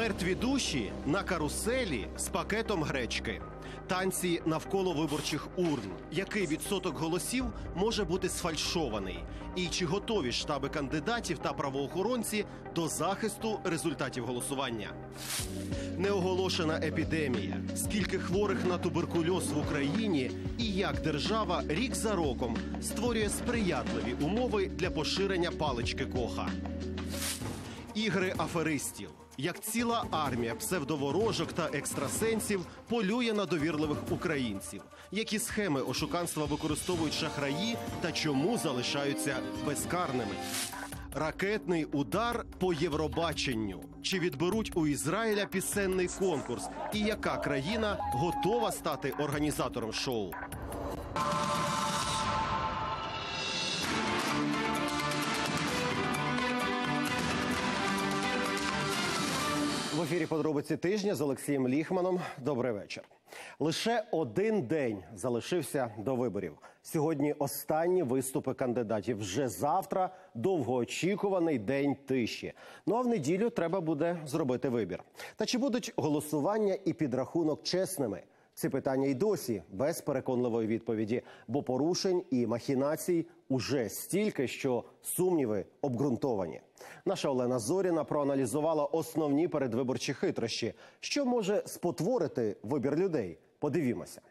Мертві душі на каруселі з пакетом гречки. Танці навколо виборчих урн. Який відсоток голосів може бути сфальшований? І чи готові штаби кандидатів та правоохоронці до захисту результатів голосування? Неоголошена епідемія. Скільки хворих на туберкульоз в Україні і як держава рік за роком створює сприятливі умови для поширення палички Коха? Ігри аферистів. Як ціла армія псевдоворожок та екстрасенсів полює на довірливих українців. Які схеми ошуканства використовують шахраї та чому залишаються безкарними? Ракетний удар по Євробаченню. Чи відберуть у Ізраїля пісенний конкурс? І яка країна готова стати організатором шоу? В ефірі «Подробиці тижня» з Олексієм Ліхманом. Добрий вечір. Лише один день залишився до виборів. Сьогодні останні виступи кандидатів. Вже завтра довгоочікуваний день тиші. Ну а в неділю треба буде зробити вибір. Та чи будуть голосування і підрахунок чесними? Ці питання й досі без переконливої відповіді, бо порушень і махінацій уже стільки, що сумніви обґрунтовані. Наша Олена Зоріна проаналізувала основні передвиборчі хитрощі. Що може спотворити вибір людей? Подивімося.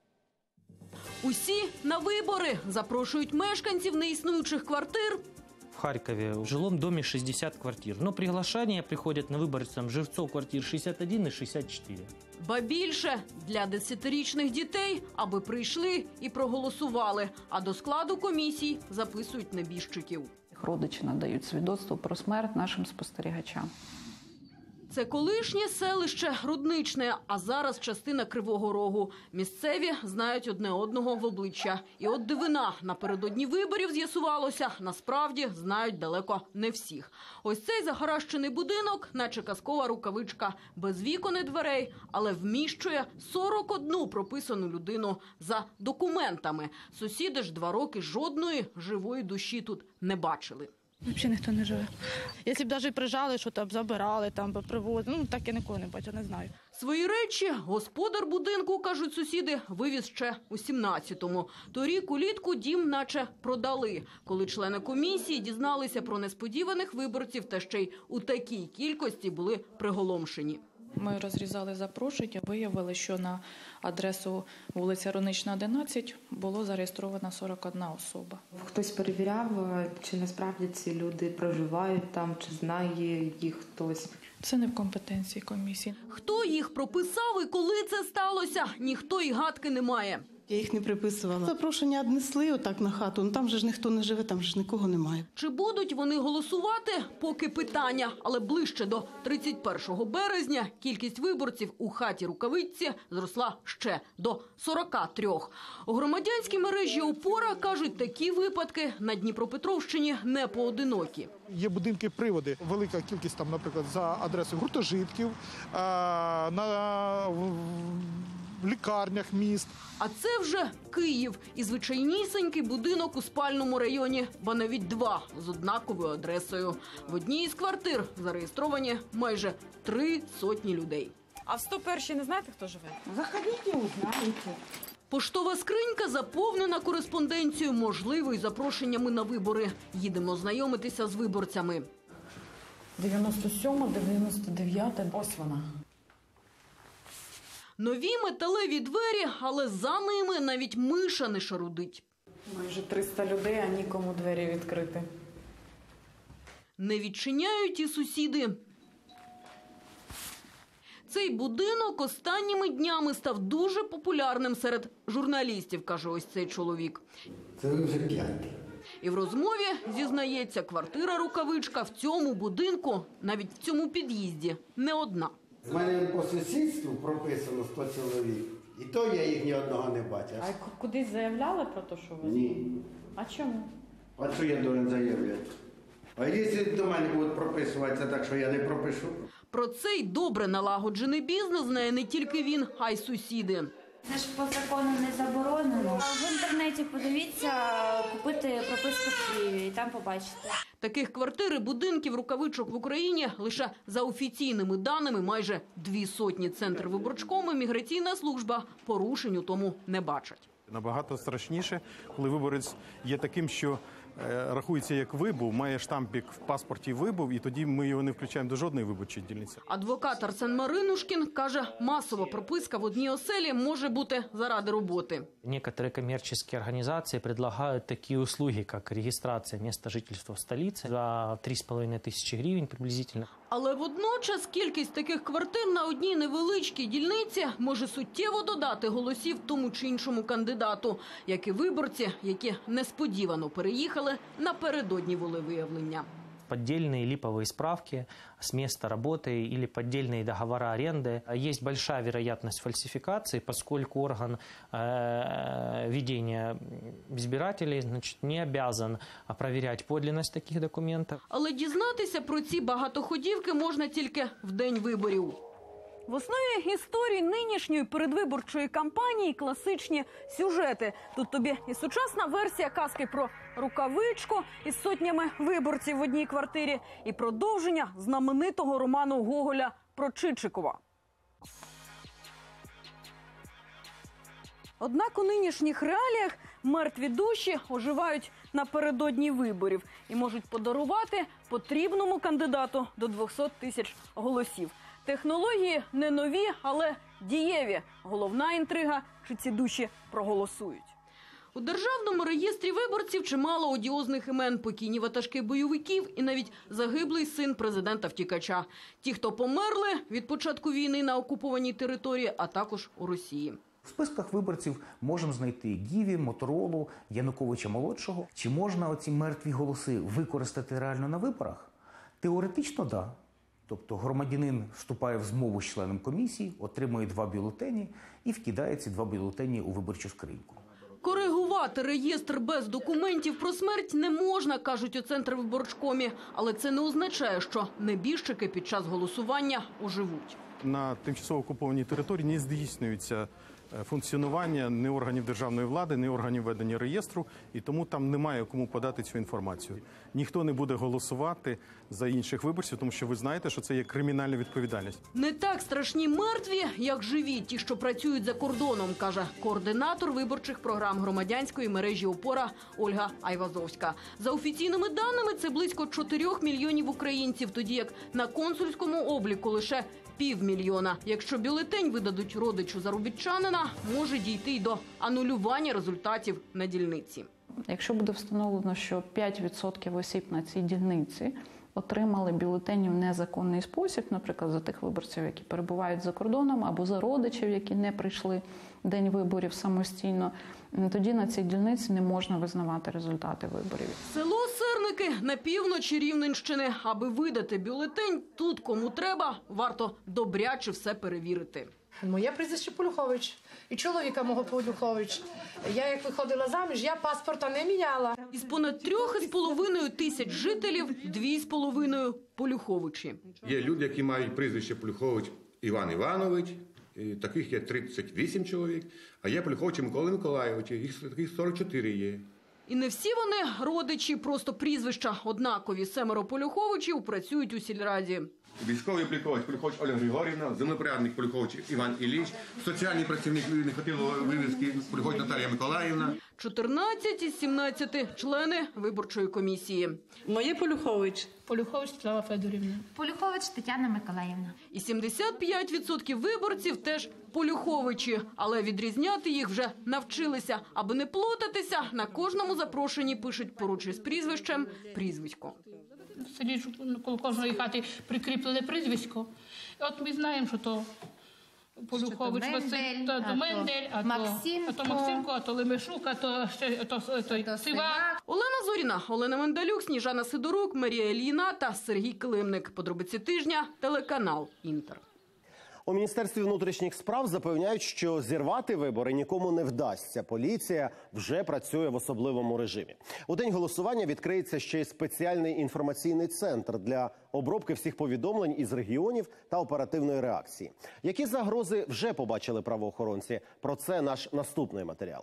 Усі на вибори запрошують мешканців неіснуючих квартир. В Харькове в жилом доме 60 квартир, но приглашения приходят на выборцам жильцов квартир 61 и 64. Ба більше, для 10-річних дітей, аби прийшли і проголосували, а до складу комісій записують небіжчиків. Родичі надають свідоцтво про смерть нашим спостерігачам. Це колишнє селище Рудничне, а зараз частина Кривого Рогу. Місцеві знають одне одного в обличчя. І от дивина, напередодні виборів з'ясувалося, насправді знають далеко не всіх. Ось цей захаращений будинок, наче казкова рукавичка, без вікон і дверей, але вміщує 41 прописану людину за документами. Сусіди ж 2 роки жодної живої душі тут не бачили. Взагалі ніхто не живе. Якщо б навіть приїжджали, що там забирали, там привозили, так я нікого не бачу, не знаю. Свої речі господар будинку, кажуть сусіди, вивіз ще у 17-му. Торік улітку дім наче продали. Коли члени комісії дізналися про несподіваних виборців та ще й у такій кількості були приголомшені. Ми розрізали запрошення, виявили, що на адресу вулиця Руднична, 11 було зареєстровано 41 особа. Хтось перевіряв, чи насправді ці люди проживають там, чи знає їх хтось. Це не в компетенції комісії. Хто їх прописав і коли це сталося, ніхто і гадки не має. Я їх не приписувала. Запрошення віднесли отак на хату, там же ж ніхто не живе, там же ж нікого немає. Чи будуть вони голосувати, поки питання. Але ближче до 31 березня кількість виборців у хаті Рукавичці зросла ще до 43. У громадянській мережі «Опора» кажуть, такі випадки на Дніпропетровщині не поодинокі. Є будинки-приводи, велика кількість там, наприклад, за адресою гуртожитків, в лікарнях міст. А це вже Київ і звичайнісінький будинок у спальному районі, бо навіть 2 з однаковою адресою. В одній із квартир зареєстровані майже 300 людей. А в 101-й не знаєте, хто живе? Заходіть, узнаєте. Поштова скринька заповнена кореспонденцією, можливо, і запрошеннями на вибори. Їдемо знайомитися з виборцями. 97-ма, 99-та, ось вона. Нові металеві двері, але за ними навіть миша не шарудить. Майже 300 людей, а нікому двері відкрити. Не відчиняють і сусіди. Цей будинок останніми днями став дуже популярним серед журналістів, каже ось цей чоловік. Це ви вже 5-й. І в розмові зізнається, квартира Рукавичка в цьому будинку, навіть в цьому під'їзді, не одна. З мене по сусідству прописано 100 чоловік. І то я їх ні одного не бачив. А кудись заявляли про те, що ви? Ні. А чому? А що я повинен заявляти? А якщо до мене будуть прописуватися так, що я не пропишу? Про цей добре налагоджений бізнес знає не тільки він, а й сусіди. Це ж по закону не заборонено. В інтернеті подивіться, купити прописку в Києві і там побачите. Таких квартир і будинків рукавичок в Україні лише за офіційними даними майже 200. Центр виборчкому, міграційна служба порушень у тому не бачить. Набагато страшніше, коли виборець є таким, що рахується як вибув, має штампік в паспорті вибув, і тоді ми його не включаємо до жодної виборчої дільниці. Адвокат Арсен Маринушкін каже, масова прописка в одній оселі може бути заради роботи. Некоторые коммерческие организации предлагают такие услуги, как регистрация места жительства в столице за 3500 гривен приблизительно. Але водночас кількість таких квартир на одній невеличкій дільниці може суттєво додати голосів тому чи іншому кандидату, як і виборці, які несподівано переїхали напередодні волевиявлення. Поддельные липовые справки с места работы или поддельные договора аренды. Есть большая вероятность фальсификации, поскольку орган ведения избирателей не обязан проверять подлинность таких документов. Але дізнатися про ці багатоходівки можна тільки в день виборів. В основі історії нинішньої передвиборчої кампанії класичні сюжети. Тут тобі і сучасна версія казки про рукавичку із сотнями виборців в одній квартирі, і продовження знаменитого роману Гоголя про Чичикова. Однак у нинішніх реаліях мертві душі оживають напередодні виборів і можуть подарувати потрібному кандидату до 200 тисяч голосів. Технології не нові, але дієві. Головна інтрига – чи ці душі проголосують. У Державному реєстрі виборців чимало одіозних імен, покійні ватажки бойовиків і навіть загиблий син президента-втікача. Ті, хто померли від початку війни на окупованій території, а також у Росії. В списках виборців можемо знайти Гіві, Моторолу, Януковича-молодшого. Чи можна оці мертві голоси використати реально на виборах? Теоретично – да. Тобто громадянин вступає в змову з членом комісії, отримує 2 бюлетені і вкидає ці 2 бюлетені у виборчу скриньку. Коригувати реєстр без документів про смерть не можна, кажуть у Центрвиборчкомі. Але це не означає, що небіжчики під час голосування оживуть. На тимчасово окупованій території не здійснюється функціонування ні органів державної влади, ні органів ведення реєстру, і тому там немає кому подати цю інформацію. Ніхто не буде голосувати за інших виборців, тому що ви знаєте, що це є кримінальна відповідальність. Не так страшні мертві, як живі, ті, що працюють за кордоном, каже координатор виборчих програм громадянської мережі «Опора» Ольга Айвазовська. За офіційними даними, це близько 4 мільйонів українців, тоді як на консульському обліку лише 500 000. Якщо бюлетень видадуть родичу заробітчанина, може дійти й до анулювання результатів на дільниці. Якщо буде встановлено, що 5% осіб на цій дільниці отримали бюлетені в незаконний спосіб, наприклад, за тих виборців, які перебувають за кордоном, або за родичів, які не прийшли в день виборів самостійно, тоді на цій дільниці не можна визнавати результати виборів. Село Серники на півночі Рівненщини. Аби видати бюлетень тут, кому треба, варто добряче все перевірити. Моє прізвище Полюхович. І чоловіка мого Полюхович. Я, як виходила заміж, я паспорта не міняла. Із понад 3,5 тисяч жителів 2,5 Полюховичі. Є люди, які мають прізвище Полюхович Іван Іванович. Таких є 38 чоловік. А є Полюхович Микола Миколайович. Їх таких 44 є. І не всі вони родичі, просто прізвища однакові. 7 Полюховичів працюють у сільраді. Військовий Полюхович Ольга Григорівна, землепорядник Полюхович Іван Ілліч, соціальний працівник не хотіло вивізки Полюхович Наталія Миколаївна. 14 із 17 члени виборчої комісії. Моє Полюхович. Полюхович Слава Федорівна. Полюхович Тетяна Миколаївна. І 75% виборців теж Полюховичі. Але відрізняти їх вже навчилися. Аби не плутатися, на кожному запрошенні пишуть поруч із прізвищем прізвисько. В селі коло кожної хати прикріплене прізвисько. І от ми знаємо, що то Полюхович Василь, то Мендель, а то Максимко, а то Лемешук, а то Сивак. Олена Зоріна, Олена Мендалюк, Сніжана Сидорук, Марія Ільїна та Сергій Климник. Подробиці тижня, телеканал «Інтер». У Міністерстві внутрішніх справ запевняють, що зірвати вибори нікому не вдасться. Поліція вже працює в особливому режимі. У день голосування відкриється ще й спеціальний інформаційний центр для обробки всіх повідомлень із регіонів та оперативної реакції. Які загрози вже побачили правоохоронці? Про це наш наступний матеріал.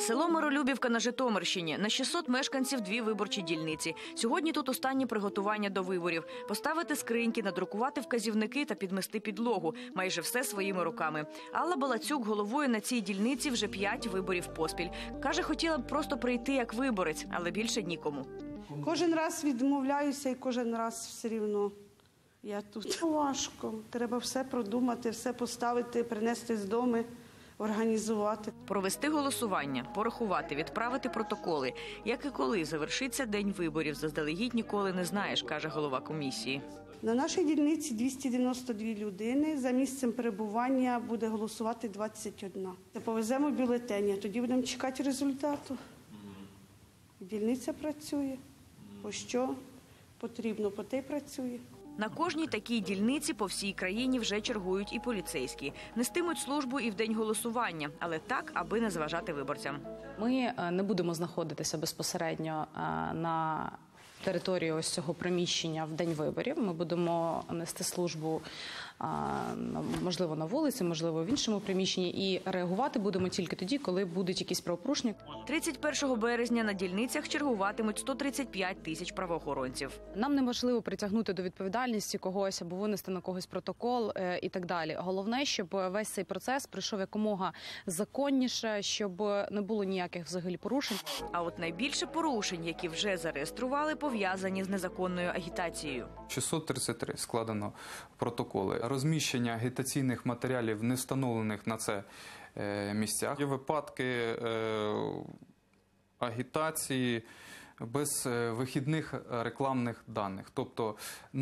Село Миролюбівка на Житомирщині. На 600 мешканців 2 виборчі дільниці. Сьогодні тут останні приготування до виборів. Поставити скриньки, надрукувати вказівники та підмести підлогу. Майже все своїми руками. Алла Балацюк головою на цій дільниці вже 5 виборів поспіль. Каже, хотіла б просто прийти як виборець, але більше нікому. Кожен раз відмовляюся і кожен раз все рівно я тут. Важко. Треба все продумати, все поставити, принести з дому, організувати. Провести голосування, порахувати, відправити протоколи. Як і коли завершиться день виборів, заздалегідь ніколи не знаєш, каже голова комісії. На нашій дільниці 292 людини. За місцем перебування буде голосувати 21. Повеземо бюлетені, тоді будемо чекати результату. Дільниця працює. По що потрібно, по те й працює. На кожній такій дільниці по всій країні вже чергують і поліцейські. Нестимуть службу і в день голосування, але так, аби не заважати виборцям. Ми не будемо знаходитися безпосередньо на території ось цього приміщення в день виборів. Ми будемо нести службу, можливо, на вулиці, можливо, в іншому приміщенні. І реагувати будемо тільки тоді, коли будуть якісь правопорушення. 31 березня на дільницях чергуватимуть 135 тисяч правоохоронців. Нам неможливо притягнути до відповідальності когось або винести на когось протокол і так далі. Головне, щоб весь цей процес пройшов якомога законніше, щоб не було ніяких взагалі порушень. А от найбільше порушень, які вже зареєстрували, пов'язані з незаконною агітацією. 633 складено протоколи. Розміщення агітаційних матеріалів, не встановлених на це місцях. Є випадки агітації без вихідних рекламних даних. Тобто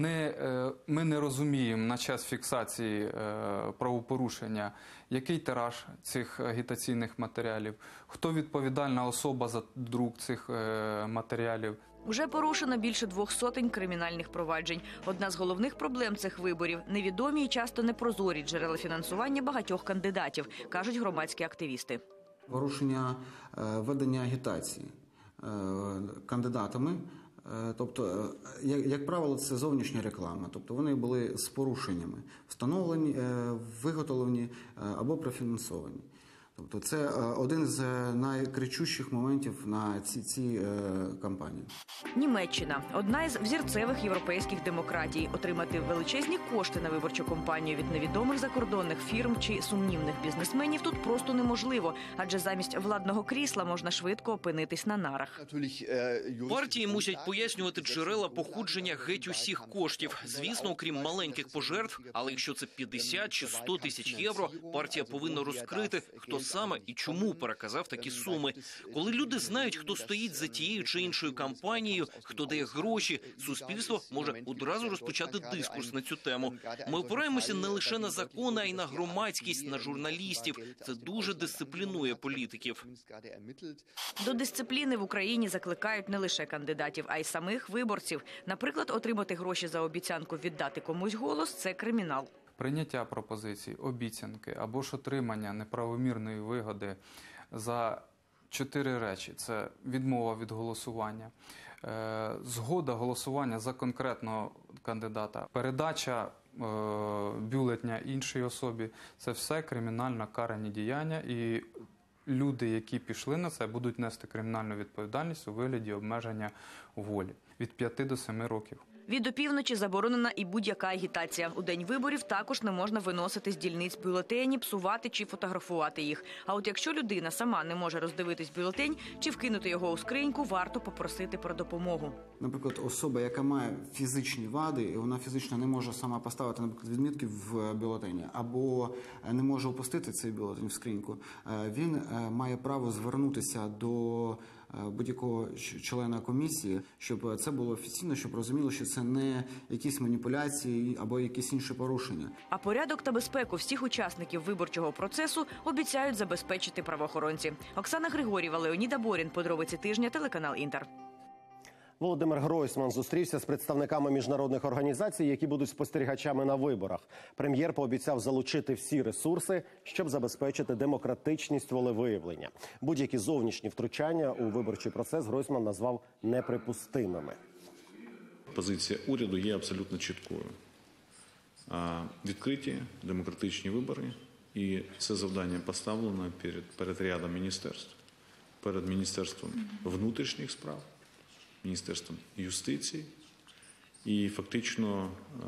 ми не розуміємо на час фіксації правопорушення, який тираж цих агітаційних матеріалів, хто відповідальна особа за друк цих матеріалів. Уже порушено більше 200 кримінальних проваджень. Одна з головних проблем цих виборів – невідомі і часто непрозорі джерела фінансування багатьох кандидатів, кажуть громадські активісти. Порушення ведення агітації кандидатами, тобто, як правило, це зовнішня реклама, тобто вони були з порушеннями, встановлені, виготовлені або профінансовані. Тобто це один з найкричущих моментів на цій кампанії. Німеччина – одна із взірцевих європейських демократій. Отримати величезні кошти на виборчу кампанію від невідомих закордонних фірм чи сумнівних бізнесменів тут просто неможливо, адже замість владного крісла можна швидко опинитись на нарах. Партії мусять пояснювати джерела походження геть усіх коштів. Звісно, окрім маленьких пожертв, але якщо це 50 чи 100 тисяч євро, партія повинна розкрити, хто саме і чому переказав такі суми. Коли люди знають, хто стоїть за тією чи іншою кампанією, хто дає гроші, суспільство може одразу розпочати дискурс на цю тему. Ми опираємося не лише на закони, а й на громадськість, на журналістів. Це дуже дисциплінує політиків. До дисципліни в Україні закликають не лише кандидатів, а й самих виборців. Наприклад, отримати гроші за обіцянку віддати комусь голос – це кримінал. Прийняття пропозицій, обіцянки або ж отримання неправомірної вигоди за 4 речі – це відмова від голосування, згода голосування за конкретного кандидата, передача бюлетня іншій особі – це все кримінально карані діяння, і люди, які пішли на це, будуть нести кримінальну відповідальність у вигляді обмеження волі від 5 до 7 років. Від опівночі заборонена і будь-яка агітація. У день виборів також не можна виносити з дільниць бюлетені, псувати чи фотографувати їх. А от якщо людина сама не може роздивитись бюлетень чи вкинути його у скриньку, варто попросити про допомогу. Наприклад, особа, яка має фізичні вади, і вона фізично не може сама поставити, наприклад, відмітки в бюлетені, або не може опустити цей бюлетень в скриньку, він має право звернутися до будь-якого члена комісії, щоб це було офіційно, щоб розуміло, що це не якісь маніпуляції або якісь інші порушення. А порядок та безпеку всіх учасників виборчого процесу обіцяють забезпечити правоохоронці. Оксана Григорєва, Леонід Аборін. Подробиці тижня, телеканал «Інтер». Володимир Гройсман зустрівся з представниками міжнародних організацій, які будуть спостерігачами на виборах. Прем'єр пообіцяв залучити всі ресурси, щоб забезпечити демократичність волевиявлення. Будь-які зовнішні втручання у виборчий процес Гройсман назвав неприпустимими. Позиція уряду є абсолютно чіткою. Відкриті демократичні вибори, і це завдання поставлено перед рядом міністерств. перед Міністерством внутрішніх справ, Міністерством юстиції. І фактично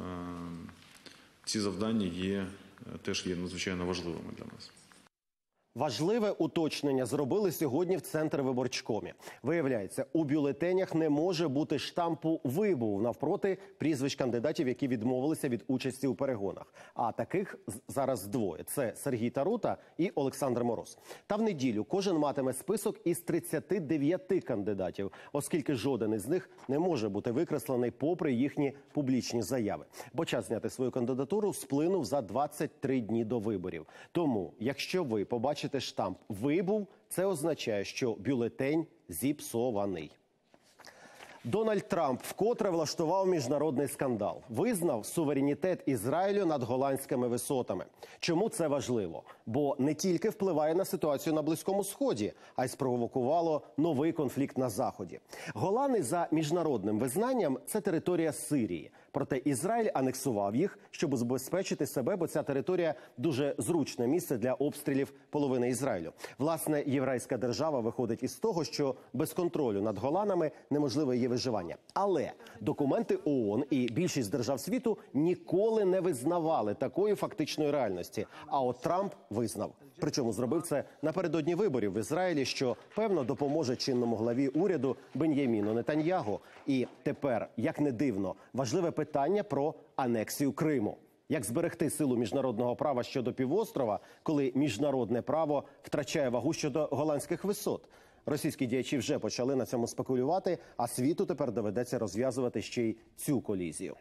ці завдання теж є надзвичайно важливими для нас. Важливе уточнення зробили сьогодні в Центрвиборчкомі. Виявляється, у бюлетенях не може бути штампу «Вибув» навпроти прізвищ кандидатів, які відмовилися від участі у перегонах. А таких зараз двоє – це Сергій Тарута і Олександр Мороз. Та в неділю кожен матиме список із 39 кандидатів, оскільки жоден із них не може бути викреслений попри їхні публічні заяви. Бо час зняти свою кандидатуру сплинув за 23 дні до виборів. Тому, якщо ви побачите штамп «Вибув», це означає, що бюлетень зіпсований. Дональд Трамп вкотре влаштував міжнародний скандал. Визнав суверенітет Ізраїлю над Голландськими висотами. Чому це важливо? Бо не тільки впливає на ситуацію на Близькому Сході, а й спровокувало новий конфлікт на Заході. Голани за міжнародним визнанням – це територія Сирії. Проте Ізраїль анексував їх, щоб забезпечити себе, бо ця територія – дуже зручне місце для обстрілів половини Ізраїлю. Власне, єврейська держава виходить із того, що без контролю над Голанами неможливе її виживання. Але документи ООН і більшість держав світу ніколи не визнавали такої фактичної реальності. А от Трамп визнав. Причому зробив це напередодні виборів в Ізраїлі, що, певно, допоможе чинному главі уряду Бен'яміну Нетаньягу. І тепер, як не дивно, важливе питання про анексію Криму. Як зберегти силу міжнародного права щодо півострова, коли міжнародне право втрачає вагу щодо голландських висот? Російські діячі вже почали на цьому спекулювати, а світу тепер доведеться розв'язувати ще й цю колізію.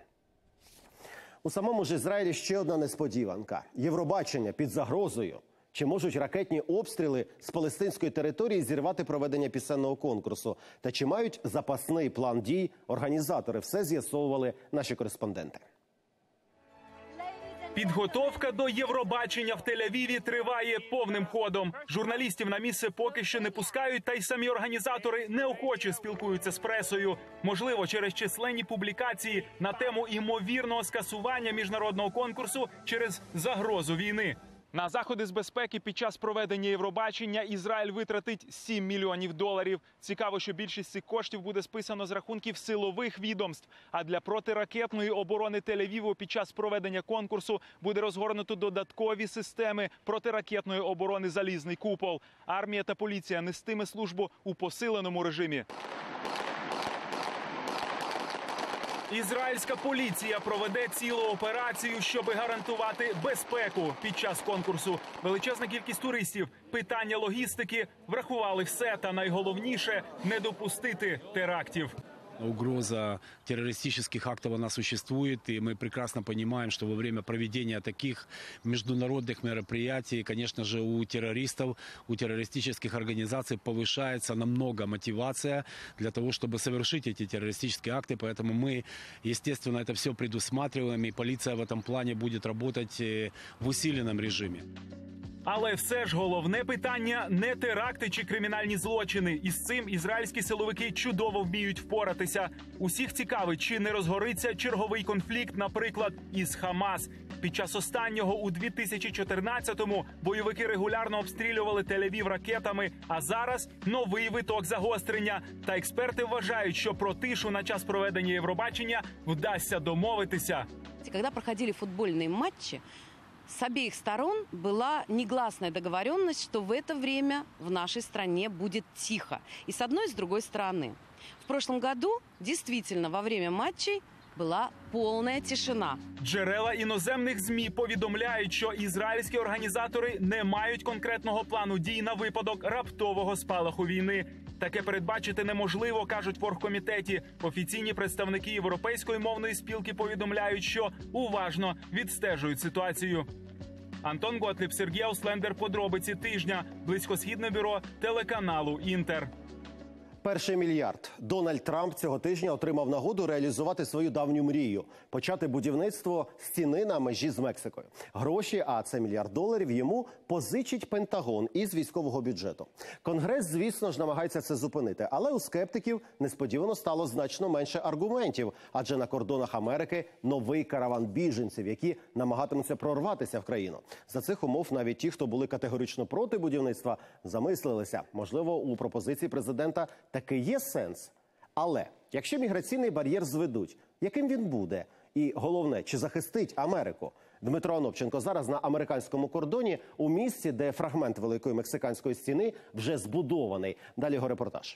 У самому ж Ізраїлі ще одна несподіванка. Євробачення під загрозою. Чи можуть ракетні обстріли з палестинської території зірвати проведення пісенного конкурсу? Та чи мають запасний план дій організатори? Все з'ясовували наші кореспонденти. Підготовка до Євробачення в Тель-Авіві триває повним ходом. Журналістів на місце поки що не пускають, та й самі організатори неохоче спілкуються з пресою. Можливо, через численні публікації на тему імовірного скасування міжнародного конкурсу через загрозу війни. На заходи з безпеки під час проведення Євробачення Ізраїль витратить $7 мільйонів. Цікаво, що більшість цих коштів буде списано з рахунків силових відомств. А для протиракетної оборони Тель-Авіву під час проведення конкурсу буде розгорнуто додаткові системи протиракетної оборони «Залізний купол». Армія та поліція нестиме службу у посиленому режимі. Ізраїльська поліція проведе цілу операцію, щоб гарантувати безпеку під час конкурсу. Величезна кількість туристів, питання логістики, врахували все. Та найголовніше – не допустити терактів. Угроза террористических актов, она существует, и мы прекрасно понимаем, что во время проведения таких международных мероприятий, конечно же, у террористов, у террористических организаций повышается намного мотивация для того, чтобы совершить эти террористические акты. Поэтому мы, естественно, это все предусматриваем, и полиция в этом плане будет работать в усиленном режиме. Але все ж головне питання – не теракти чи кримінальні злочини. Із цим ізраїльські силовики чудово вміють впоратися. Усіх цікавить, чи не розгориться черговий конфлікт, наприклад, із Хамас. Під час останнього у 2014-му бойовики регулярно обстрілювали Тель-Авів ракетами, а зараз новий виток загострення. Та експерти вважають, що про тишу на час проведення Євробачення вдасться домовитися. Коли проходили футбольні матчі, с обеих сторон была негласная договоренность, что в это время в нашей стране будет тихо. И с одной, и с другой стороны. В прошлом году действительно во время матчей була повна тишина. Джерела іноземних ЗМІ повідомляють, що ізраїльські організатори не мають конкретного плану дій на випадок раптового спалаху війни. Таке передбачити неможливо, кажуть в оргкомітеті. Офіційні представники Європейської мовної спілки повідомляють, що уважно відстежують ситуацію. Антон Готліб, Сергій Ауслендер. Подробиці тижня. Близькосхідне бюро телеканалу «Інтер». Перший мільярд. Дональд Трамп цього тижня отримав нагоду реалізувати свою давню мрію – почати будівництво стіни на межі з Мексикою. Гроші, а це $1 мільярд, йому позичить Пентагон із військового бюджету. Конгрес, звісно ж, намагається це зупинити, але у скептиків несподівано стало значно менше аргументів, адже на кордонах Америки новий караван біженців, які намагатимуться прорватися в країну. За цих умов навіть ті, хто були категорично проти будівництва, замислилися. Можливо, у пропозиції президента таки є сенс. Але якщо міграційний бар'єр зведуть, яким він буде? І головне, чи захистить Америку? Дмитро Анопченко зараз на американському кордоні у місці, де фрагмент Великої Мексиканської стіни вже збудований. Далі його репортаж.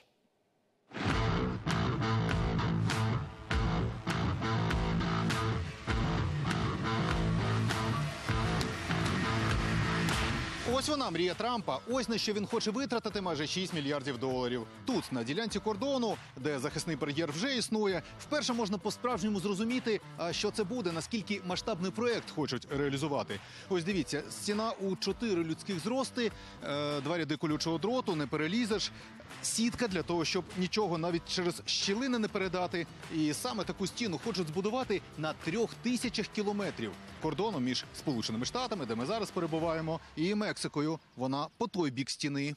Ось вона, мрія Трампа. Ось на що він хоче витратити майже $6 мільярдів. Тут, на ділянці кордону, де захисний бар'єр вже існує, вперше можна по-справжньому зрозуміти, що це буде, наскільки масштабний проєкт хочуть реалізувати. Ось дивіться, стіна у 4 людських зрости, 2 ряди колючого дроту, не перелізеш, сітка для того, щоб нічого навіть через щілини не передати. І саме таку стіну хочуть збудувати на 3000 кілометрів кордону між Сполученими Штатами, де ми зараз перебуваємо, і Мексикою. Вона по той бік стіни.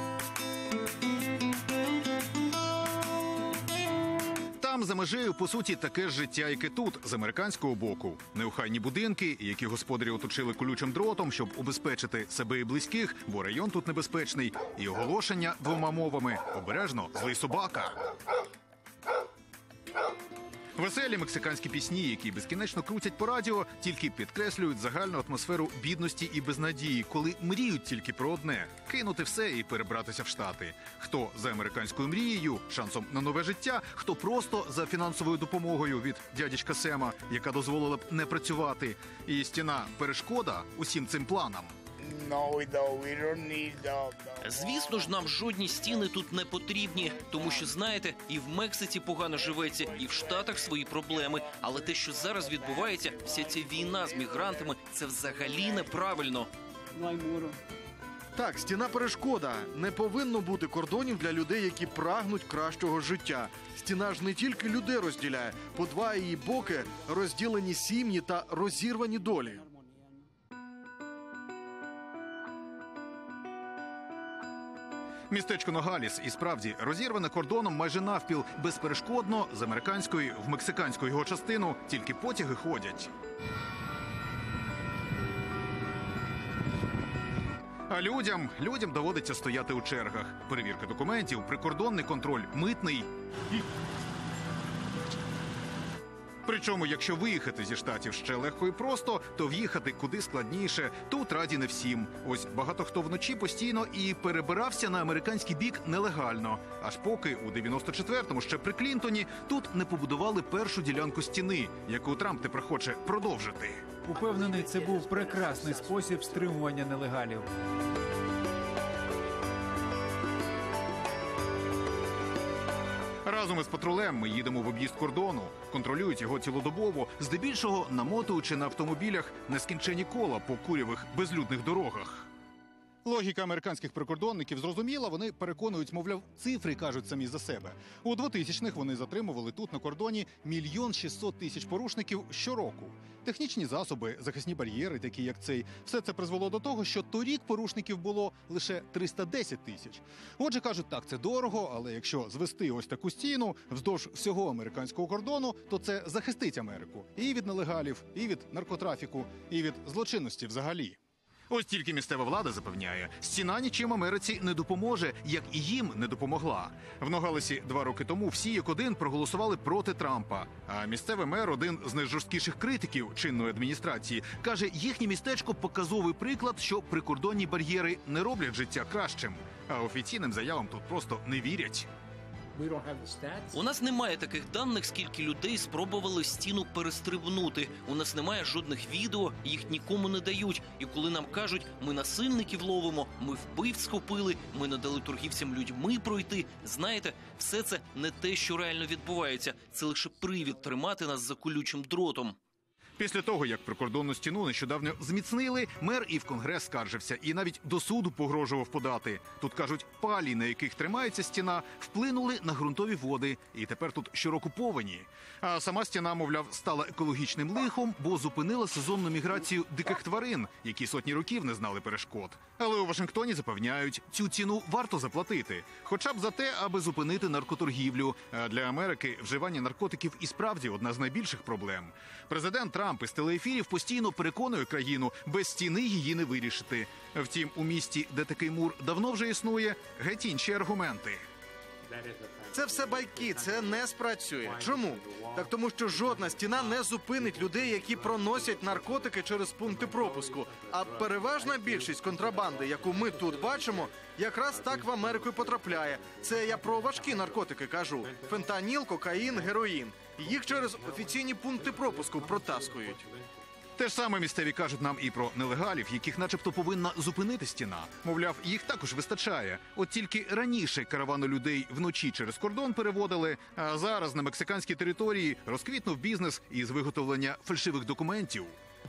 Там за межею, по суті, таке ж життя, як і тут, з американського боку. Неохайні будинки, які господарі оточили колючим дротом, щоб убезпечити себе і близьких, бо район тут небезпечний. І оголошення 2 мовами. Обережно, злий собака. Веселі мексиканські пісні, які безкінечно крутять по радіо, тільки підкреслюють загальну атмосферу бідності і безнадії, коли мріють тільки про одне – кинути все і перебратися в Штати. Хто за американською мрією, шансом на нове життя, хто просто за фінансовою допомогою від дядечка Сема, яка дозволила б не працювати. І стіна – перешкода усім цим планам. Звісно ж, нам жодні стіни тут не потрібні, тому що, знаєте, і в Мексиці погано живеться, і в Штатах свої проблеми. Але те, що зараз відбувається, вся ця війна з мігрантами, це взагалі неправильно. Так, стіна – перешкода. Не повинно бути кордонів для людей, які прагнуть кращого життя. Стіна ж не тільки людей розділяє. По 2 її боки розділені сім'ї та розірвані долі. Містечко Ногаліс і справді розірване кордоном майже навпіл, безперешкодно, з американської в мексиканську його частину, тільки потяги ходять. А людям доводиться стояти у чергах. Перевірка документів, прикордонний контроль, митний. Причому, якщо виїхати зі Штатів ще легко і просто, то в'їхати куди складніше. Тут раді не всім. Ось багато хто вночі постійно і перебирався на американський бік нелегально. Аж поки у 94-му, ще при Клінтоні, тут не побудували першу ділянку стіни, яку Трамп тепер хоче продовжити. Упевнений, це був прекрасний спосіб стримування нелегалів. Разом із патрулем ми їдемо в об'їзд кордону. Контролюють його цілодобово, здебільшого намотуючи на автомобілях нескінчені кола по курявих безлюдних дорогах. Логіка американських прикордонників зрозуміла, вони переконують, мовляв, цифри кажуть самі за себе. У 2000-х вони затримували тут на кордоні 1 600 000 порушників щороку. Технічні засоби, захисні бар'єри, такі як цей, все це призвело до того, що торік порушників було лише 310 000. Отже, кажуть, так, це дорого, але якщо звести ось таку стіну вздовж всього американського кордону, то це захистить Америку і від нелегалів, і від наркотрафіку, і від злочинності взагалі. Ось тільки місцева влада запевняє, стіна нічим Америці не допоможе, як і їм не допомогла. В Ногалесі 2 роки тому всі як один проголосували проти Трампа. А місцевий мер, один з найжорсткіших критиків чинної адміністрації, каже, їхнє містечко – показовий приклад, що прикордонні бар'єри не роблять життя кращим. А офіційним заявам тут просто не вірять. У нас немає таких даних, скільки людей спробували стіну перестрибнути. У нас немає жодних відео, їх нікому не дають. І коли нам кажуть, ми насильників ловимо, ми вбивць схопили, ми не дали торгівцям людьми пройти. Знаєте, все це не те, що реально відбувається. Це лише привід тримати нас за колючим дротом. Після того, як прикордонну стіну нещодавно зміцнили, мер і в Конгрес скаржився, і навіть до суду погрожував подати. Тут, кажуть, палі, на яких тримається стіна, вплинули на ґрунтові води, і тепер тут щороку повені. А сама стіна, мовляв, стала екологічним лихом, бо зупинила сезонну міграцію диких тварин, які сотні років не знали перешкод. Але у Вашингтоні запевняють, цю ціну варто заплатити. Хоча б за те, аби зупинити наркоторгівлю. А для Америки вживання наркотиків і справді одна з найбільших проблем. Президент Трамп із телеефірів постійно переконує країну, без стіни її не вирішити. Втім, у місті, де такий мур давно вже існує, геть інші аргументи. Це все байки, це не спрацює. Чому? Так тому, що жодна стіна не зупинить людей, які проносять наркотики через пункти пропуску. А переважна більшість контрабанди, яку ми тут бачимо, якраз так в Америку і потрапляє. Це я про важкі наркотики кажу. Фентаніл, кокаїн, героїн. Їх через офіційні пункти пропуску протаскують. Те ж саме місцеві кажуть нам і про нелегалів, яких начебто повинна зупинити стіна. Мовляв, їх також вистачає. От тільки раніше каравану людей вночі через кордон переводили, а зараз на мексиканській території розквітнув бізнес із виготовлення фальшивих документів.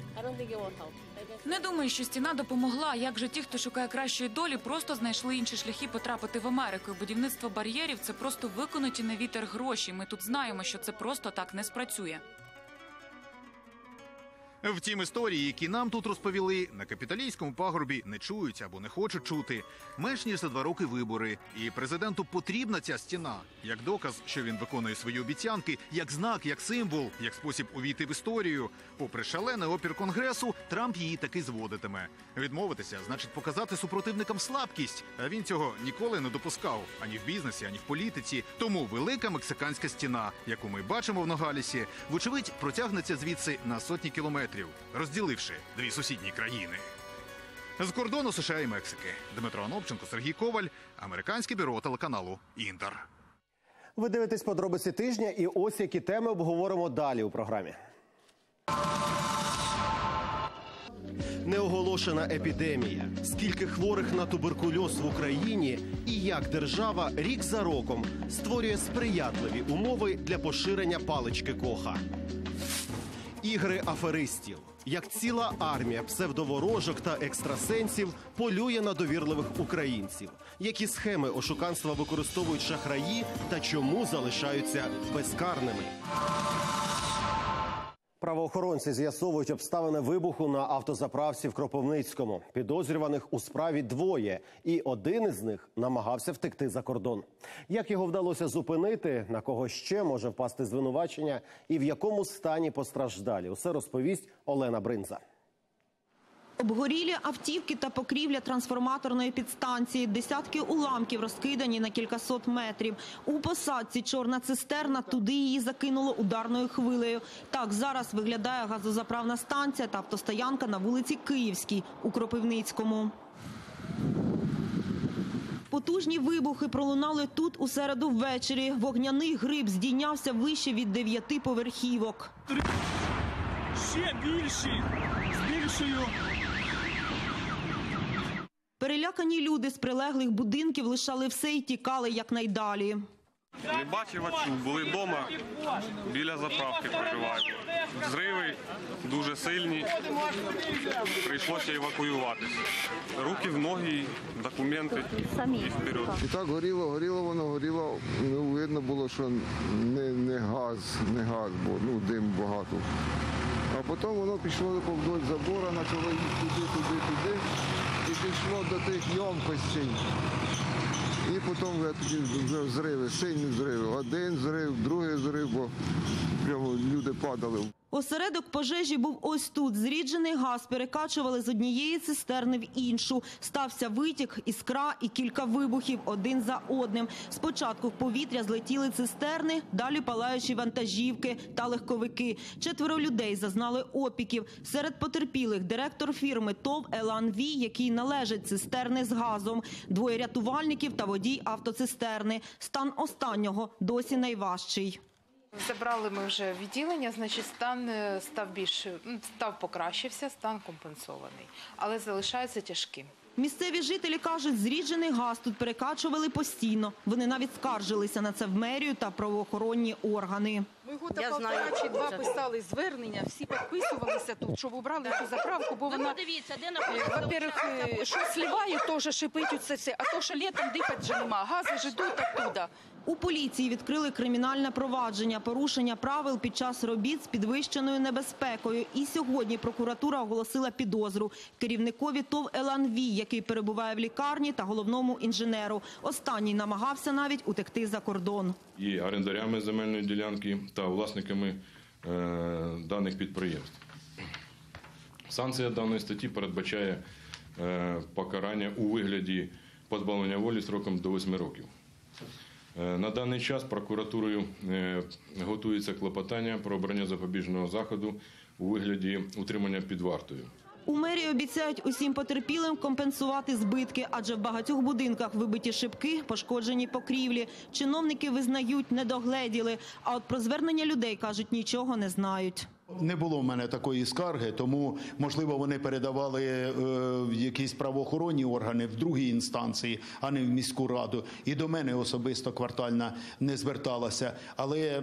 Не думаю, що стіна допомогла. Як же ті, хто шукає кращої долі, просто знайшли інші шляхи потрапити в Америку. І будівництво бар'єрів – це просто викинуті на вітер гроші. Ми тут знаємо, що це просто так не спрацює. Втім, історії, які нам тут розповіли, на Капітолійському пагорбі не чують або не хочуть чути. Менш ніж за 2 роки вибори. І президенту потрібна ця стіна. Як доказ, що він виконує свої обіцянки, як знак, як символ, як спосіб увійти в історію. Попри шалений опір Конгресу, Трамп її таки зводитиме. Відмовитися – значить показати супротивникам слабкість. А він цього ніколи не допускав. Ані в бізнесі, ані в політиці. Тому велика мексиканська стіна, яку ми бачимо в Ногалісі, вочевидь протягнеться звідси на сотні кілометрів, розділивши 2 сусідні країни. З кордону США і Мексики. Дмитро Анопченко, Сергій Коваль, американське бюро телеканалу «Інтер». Ви дивитесь подробиці тижня, і ось які теми обговоримо далі у програмі. Неоголошена епідемія. Скільки хворих на туберкульоз в Україні і як держава рік за роком створює сприятливі умови для поширення палички Коха. Ігри аферистів. Як ціла армія псевдоворожок та екстрасенсів полює на довірливих українців. Які схеми ошуканства використовують шахраї та чому залишаються безкарними. Правоохоронці з'ясовують обставини вибуху на автозаправці в Кропивницькому. Підозрюваних у справі 2, і один із них намагався втекти за кордон. Як його вдалося зупинити, на кого ще може впасти звинувачення і в якому стані постраждалі – усе розповість Олена Бринза. Обгорілі автівки та покрівля трансформаторної підстанції. Десятки уламків розкидані на кількасот метрів. У посадці чорна цистерна, туди її закинуло ударною хвилею. Так зараз виглядає газозаправна станція та автостоянка на вулиці Київській у Кропивницькому. Потужні вибухи пролунали тут у середу ввечері. Вогняний гриб здійнявся вище від 9 поверхівок. Ще більші! Збільшую! Перелякані люди з прилеглих будинків лишали все і тікали якнайдалі. Не бачив, а чув. Були вдома, біля заправки проживаємо. Взриви дуже сильні, прийшлося евакуюватися. Руки в ноги, документи і вперед. І так горіло, видно було, що не газ, бо дим багато. А потім воно пішло вдоль забору, почало їх туди, і пішло до тих ємкостей. І потім вже взриви, сильні взриви. Один взрив, другий взрив, бо прямо люди падали. Осередок пожежі був ось тут. Зріджений газ перекачували з однієї цистерни в іншу. Стався витік, іскра і кілька вибухів один за одним. Спочатку в повітря злетіли цистерни, далі палаючі вантажівки та легковики. 4 людей зазнали опіків. Серед потерпілих директор фірми ТОВ «Елан-Ві», який належить цистерни з газом. 2 рятувальників та водій автоцистерни. Стан останнього досі найважчий. Забрали ми вже відділення, значить стан покращився, стан компенсований, але залишається тяжким. Місцеві жителі кажуть, зріджений газ тут перекачували постійно. Вони навіть скаржилися на це в мерію та правоохоронні органи. Ми года полтора чи два писали звернення, всі підписувалися тут, щоб убрали цю заправку, бо вона, во-первых, що сливає, теж шипить це все, а то, що літом дихати вже нема, гази ж йдуть оттуда. У поліції відкрили кримінальне провадження, порушення правил під час робіт з підвищеною небезпекою. І сьогодні прокуратура оголосила підозру керівникові ТОВ «Еланвій», який перебуває в лікарні, та головному інженеру. Останній намагався навіть утекти за кордон. Є орендарями земельної ділянки та власниками даних підприємств. Санкція даної статті передбачає покарання у вигляді позбавлення волі строком до 8 років. На даний час прокуратурою готується клопотання про обрання запобіжного заходу у вигляді утримання під вартою. У мерії обіцяють усім потерпілим компенсувати збитки, адже в багатьох будинках вибиті шибки, пошкоджені покрівлі. Чиновники визнають, не догледіли, а от про звернення людей, кажуть, нічого не знають. Не було в мене такої скарги, тому, можливо, вони передавали в якісь правоохоронні органи в другій інстанції, а не в міську раду. І до мене особисто квартальна не зверталася. Але,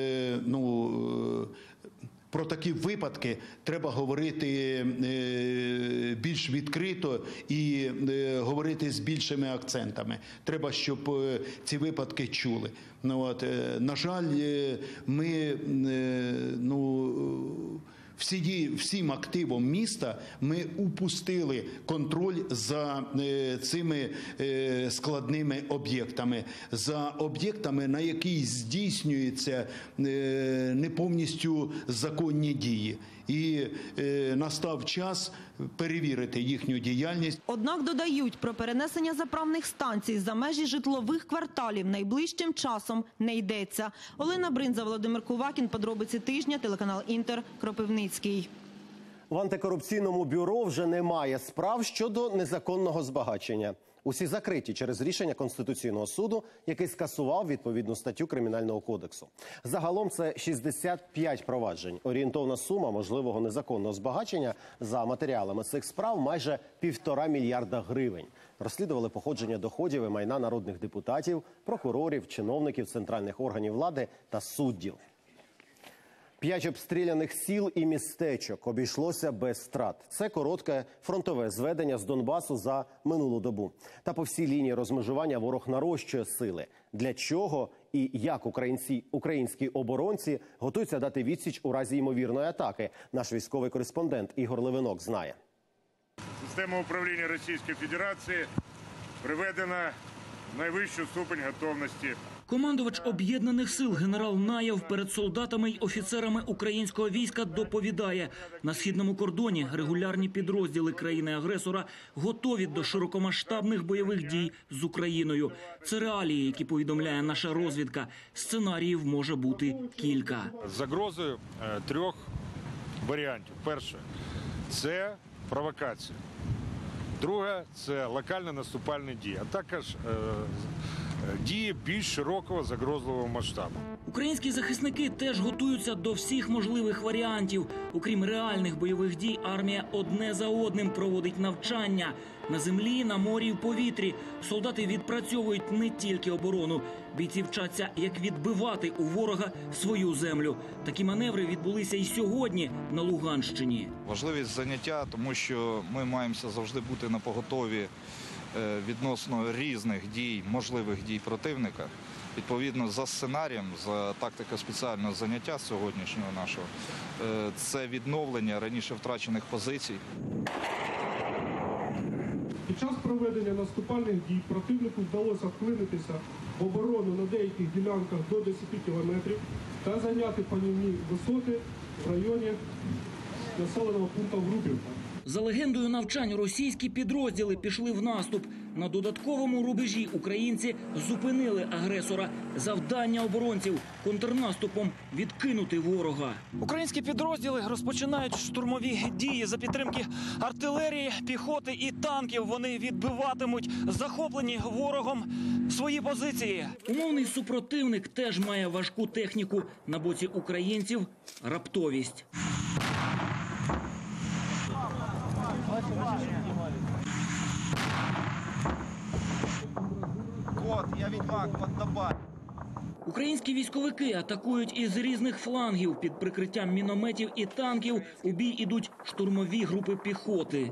про такі випадки треба говорити більш відкрито і говорити з більшими акцентами. Треба, щоб ці випадки чули. На жаль, ми всім активом міста ми упустили контроль за цими складними об'єктами. За об'єктами, на які здійснюються не повністю законні дії. І настав час перевірити їхню діяльність. Однак додають, про перенесення заправних станцій за межі житлових кварталів найближчим часом не йдеться. Олена Бринза, Володимир Кувакін, подробиці тижня, телеканал Інтер, Кропивницький. В антикорупційному бюро вже немає справ щодо незаконного збагачення. Усі закриті через рішення Конституційного суду, який скасував відповідну статтю Кримінального кодексу. Загалом це 65 проваджень. Орієнтовна сума можливого незаконного збагачення за матеріалами цих справ майже 1,5 мільярда гривень. Розслідували походження доходів і майна народних депутатів, прокурорів, чиновників центральних органів влади та суддів. 5 обстріляних сіл і містечок обійшлося без втрат. Це коротке фронтове зведення з Донбасу за минулу добу. Та по всій лінії розмежування ворог нарощує сили. Для чого і як українські оборонці готуються дати відсіч у разі ймовірної атаки? Наш військовий кореспондент Ігор Левинок знає. Система управління Російської Федерації приведена в найвищу ступень готовності. Командувач Об'єднаних сил генерал Наєв перед солдатами й офіцерами українського війська доповідає, на східному кордоні регулярні підрозділи країни-агресора готові до широкомасштабних бойових дій з Україною. Це реалії, які повідомляє наша розвідка. Сценаріїв може бути кілька. Загрозою 3 варіантів. Перше – це провокація. Друге – це локальні наступальні дії, а також дії більш широкого загрозливого масштабу. Українські захисники теж готуються до всіх можливих варіантів. Окрім реальних бойових дій, армія одне за одним проводить навчання. На землі, на морі, в повітрі. Солдати відпрацьовують не тільки оборону. Бійці вчаться, як відбивати у ворога свою землю. Такі маневри відбулися і сьогодні на Луганщині. Важливість заняття, тому що ми маємо завжди бути напоготові відносно різних дій, можливих дій противника. Відповідно, за сценарієм, за тактикою спеціального заняття сьогоднішнього нашого, це відновлення раніше втрачених позицій. Під час проведення наступальних дій противнику вдалося вклинитися в оборону на деяких ділянках до 10 кілометрів та зайняти панівні висоти в районі населеного пункту Врубівка. За легендою навчань, російські підрозділи пішли в наступ. На додатковому рубежі українці зупинили агресора. Завдання оборонців – контрнаступом відкинути ворога. Українські підрозділи розпочинають штурмові дії за підтримки артилерії, піхоти і танків. Вони відбиватимуть захоплені ворогом свої позиції. Умовний супротивник теж має важку техніку. На боці українців – раптовість. Я відьмак, поддавай. Українські військовики атакують із різних флангів. Під прикриттям мінометів і танків у бій ідуть штурмові групи піхоти.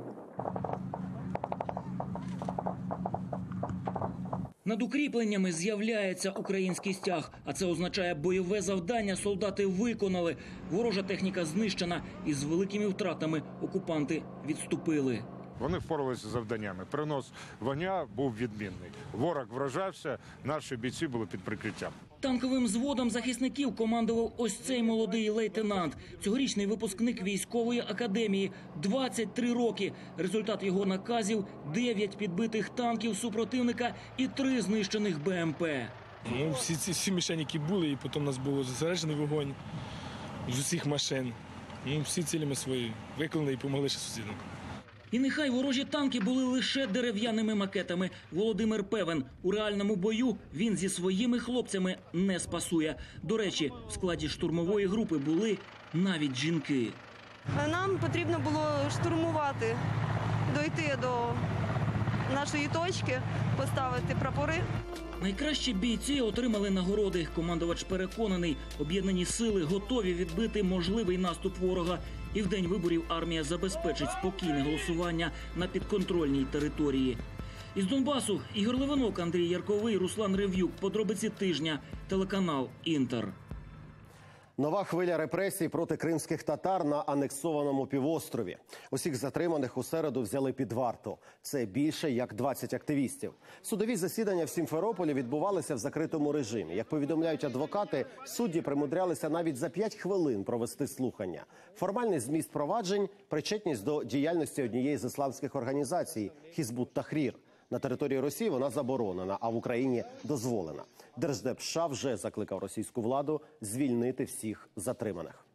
Над укріпленнями з'являється український стяг, а це означає, бойове завдання солдати виконали. Ворожа техніка знищена і з великими втратами окупанти відступили. Вони впоралися з завданнями. Перенос вогня був відмінний. Ворог вражався, наші бійці були під прикриттям. Танковим взводом захисників командував ось цей молодий лейтенант. Цьогорічний випускник військової академії. 23 роки. Результат його наказів – 9 підбитих танків супротивника і 3 знищених БМП. Ну, всі мішені, які були, і потім у нас був зосереджений вогонь з усіх машин. Ну, всі цілями свої виконали і допомогли ще сусідам. І нехай ворожі танки були лише дерев'яними макетами. Володимир певен, у реальному бою він зі своїми хлопцями не спасує. До речі, в складі штурмової групи були навіть жінки. Нам потрібно було штурмувати, дойти до нашої точки, поставити прапори. Найкращі бійці отримали нагороди. Командувач переконаний, об'єднані сили готові відбити можливий наступ ворога. І в день виборів армія забезпечить спокійне голосування на підконтрольній території. Із Донбасу Ігор Левинок, Андрій Ярковий, Руслан Рев'юк. Подробиці тижня. Телеканал «Інтер». Нова хвиля репресій проти кримських татар на анексованому півострові. Усіх затриманих у середу взяли під варту. Це більше як 20 активістів. Судові засідання в Сімферополі відбувалися в закритому режимі. Як повідомляють адвокати, судді примудрялися навіть за 5 хвилин провести слухання. Формальний зміст проваджень – причетність до діяльності однієї з ісламських організацій – Хізбут Тахрір. На території Росії вона заборонена, а в Україні дозволена. Держдеп США вже закликав російську владу звільнити всіх затриманих.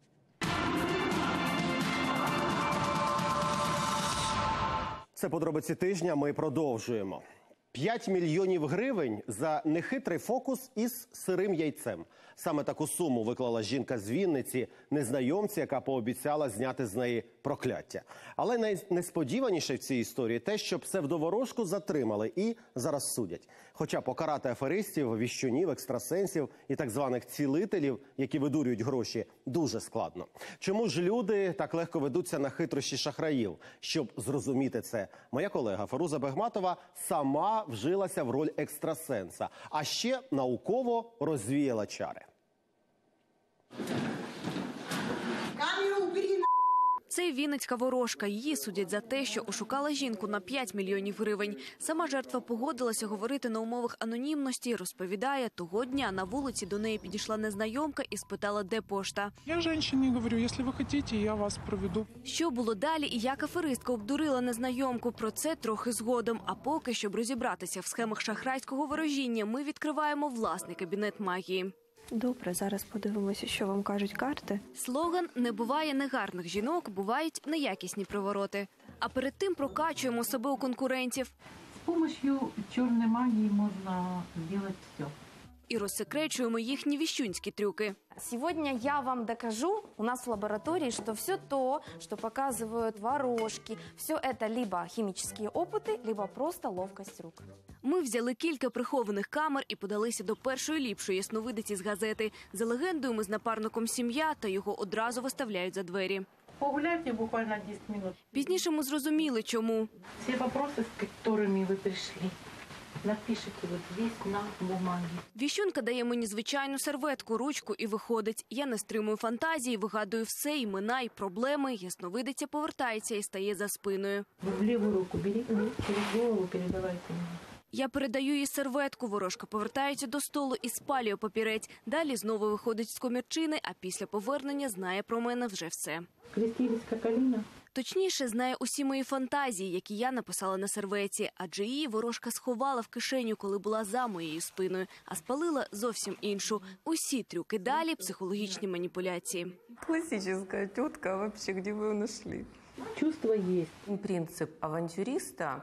Це подробиці тижня, ми продовжуємо. 5 мільйонів гривень за нехитрий фокус із сирим яйцем. Саме таку суму виклала жінка з Вінниці незнайомці, яка пообіцяла зняти з неї прокляття. Але найнесподіваніше в цій історії те, що псевдоворожку затримали і зараз судять. Хоча покарати аферистів, віщунів, екстрасенсів і так званих цілителів, які видурюють гроші, дуже складно. Чому ж люди так легко ведуться на хитрощі шахраїв? Щоб зрозуміти це, моя колега Фаруза Бегматова сама вжилася в роль екстрасенса, а ще науково розвіяла чари. Це вінницька ворожка. Її судять за те, що ошукала жінку на 5 мільйонів гривень. Сама жертва погодилася говорити на умовах анонімності. Розповідає, того дня на вулиці до неї підійшла незнайомка і спитала, де пошта. Я жінці говорю, якщо ви хочете, я вас проведу. Що було далі і як аферистка обдурила незнайомку, про це трохи згодом. А поки, щоб розібратися в схемах шахрайського ворожіння, ми відкриваємо власний кабінет магії. Добре, зараз подивимося, що вам кажуть карти. Слоган «Не буває негарних жінок, бувають неякісні привороти». А перед тим прокачуємо себе у конкурентів. З допомогою чорної магії можна зробити все. І розсекречуємо їхні віщунські трюки. Сегодня я вам докажу у нас в лаборатории, что все то, что показывают ворожки, все это либо химические опыты, либо просто ловкость рук. Ми взяли кілька прихованих камер і подалися до першої ліпшої ясновидиці з газети. За легендою, ми з напарником сім'я, та його одразу виставляють за двері. Погуляйте буквально 10 минут. Пізніше ми зрозуміли, чому. Всі питання, з якими ви прийшли, напишіть вот здесь на бумагі. Віщунка дає мені звичайну серветку, ручку і виходить. Я не стримую фантазії, вигадую все, імена і проблеми. Ясновидиця повертається і стає за спиною. Ви в ліву руку беріть, через голову передавайте мені. Я передаю їй серветку, ворожка повертається до столу і спалює папірець. Далі знову виходить з комірчини, а після повернення знає про мене вже все. Крестились, як Аліна? Точніше, знає усі мої фантазії, які я написала на серветці, адже її ворожка сховала в кишеню, коли була за моєю спиною, а спалила зовсім іншу. Усі трюки далі – психологічні маніпуляції. Классическая тетка, вообще, где вы ее нашли? Чувство есть. Принцип авантюриста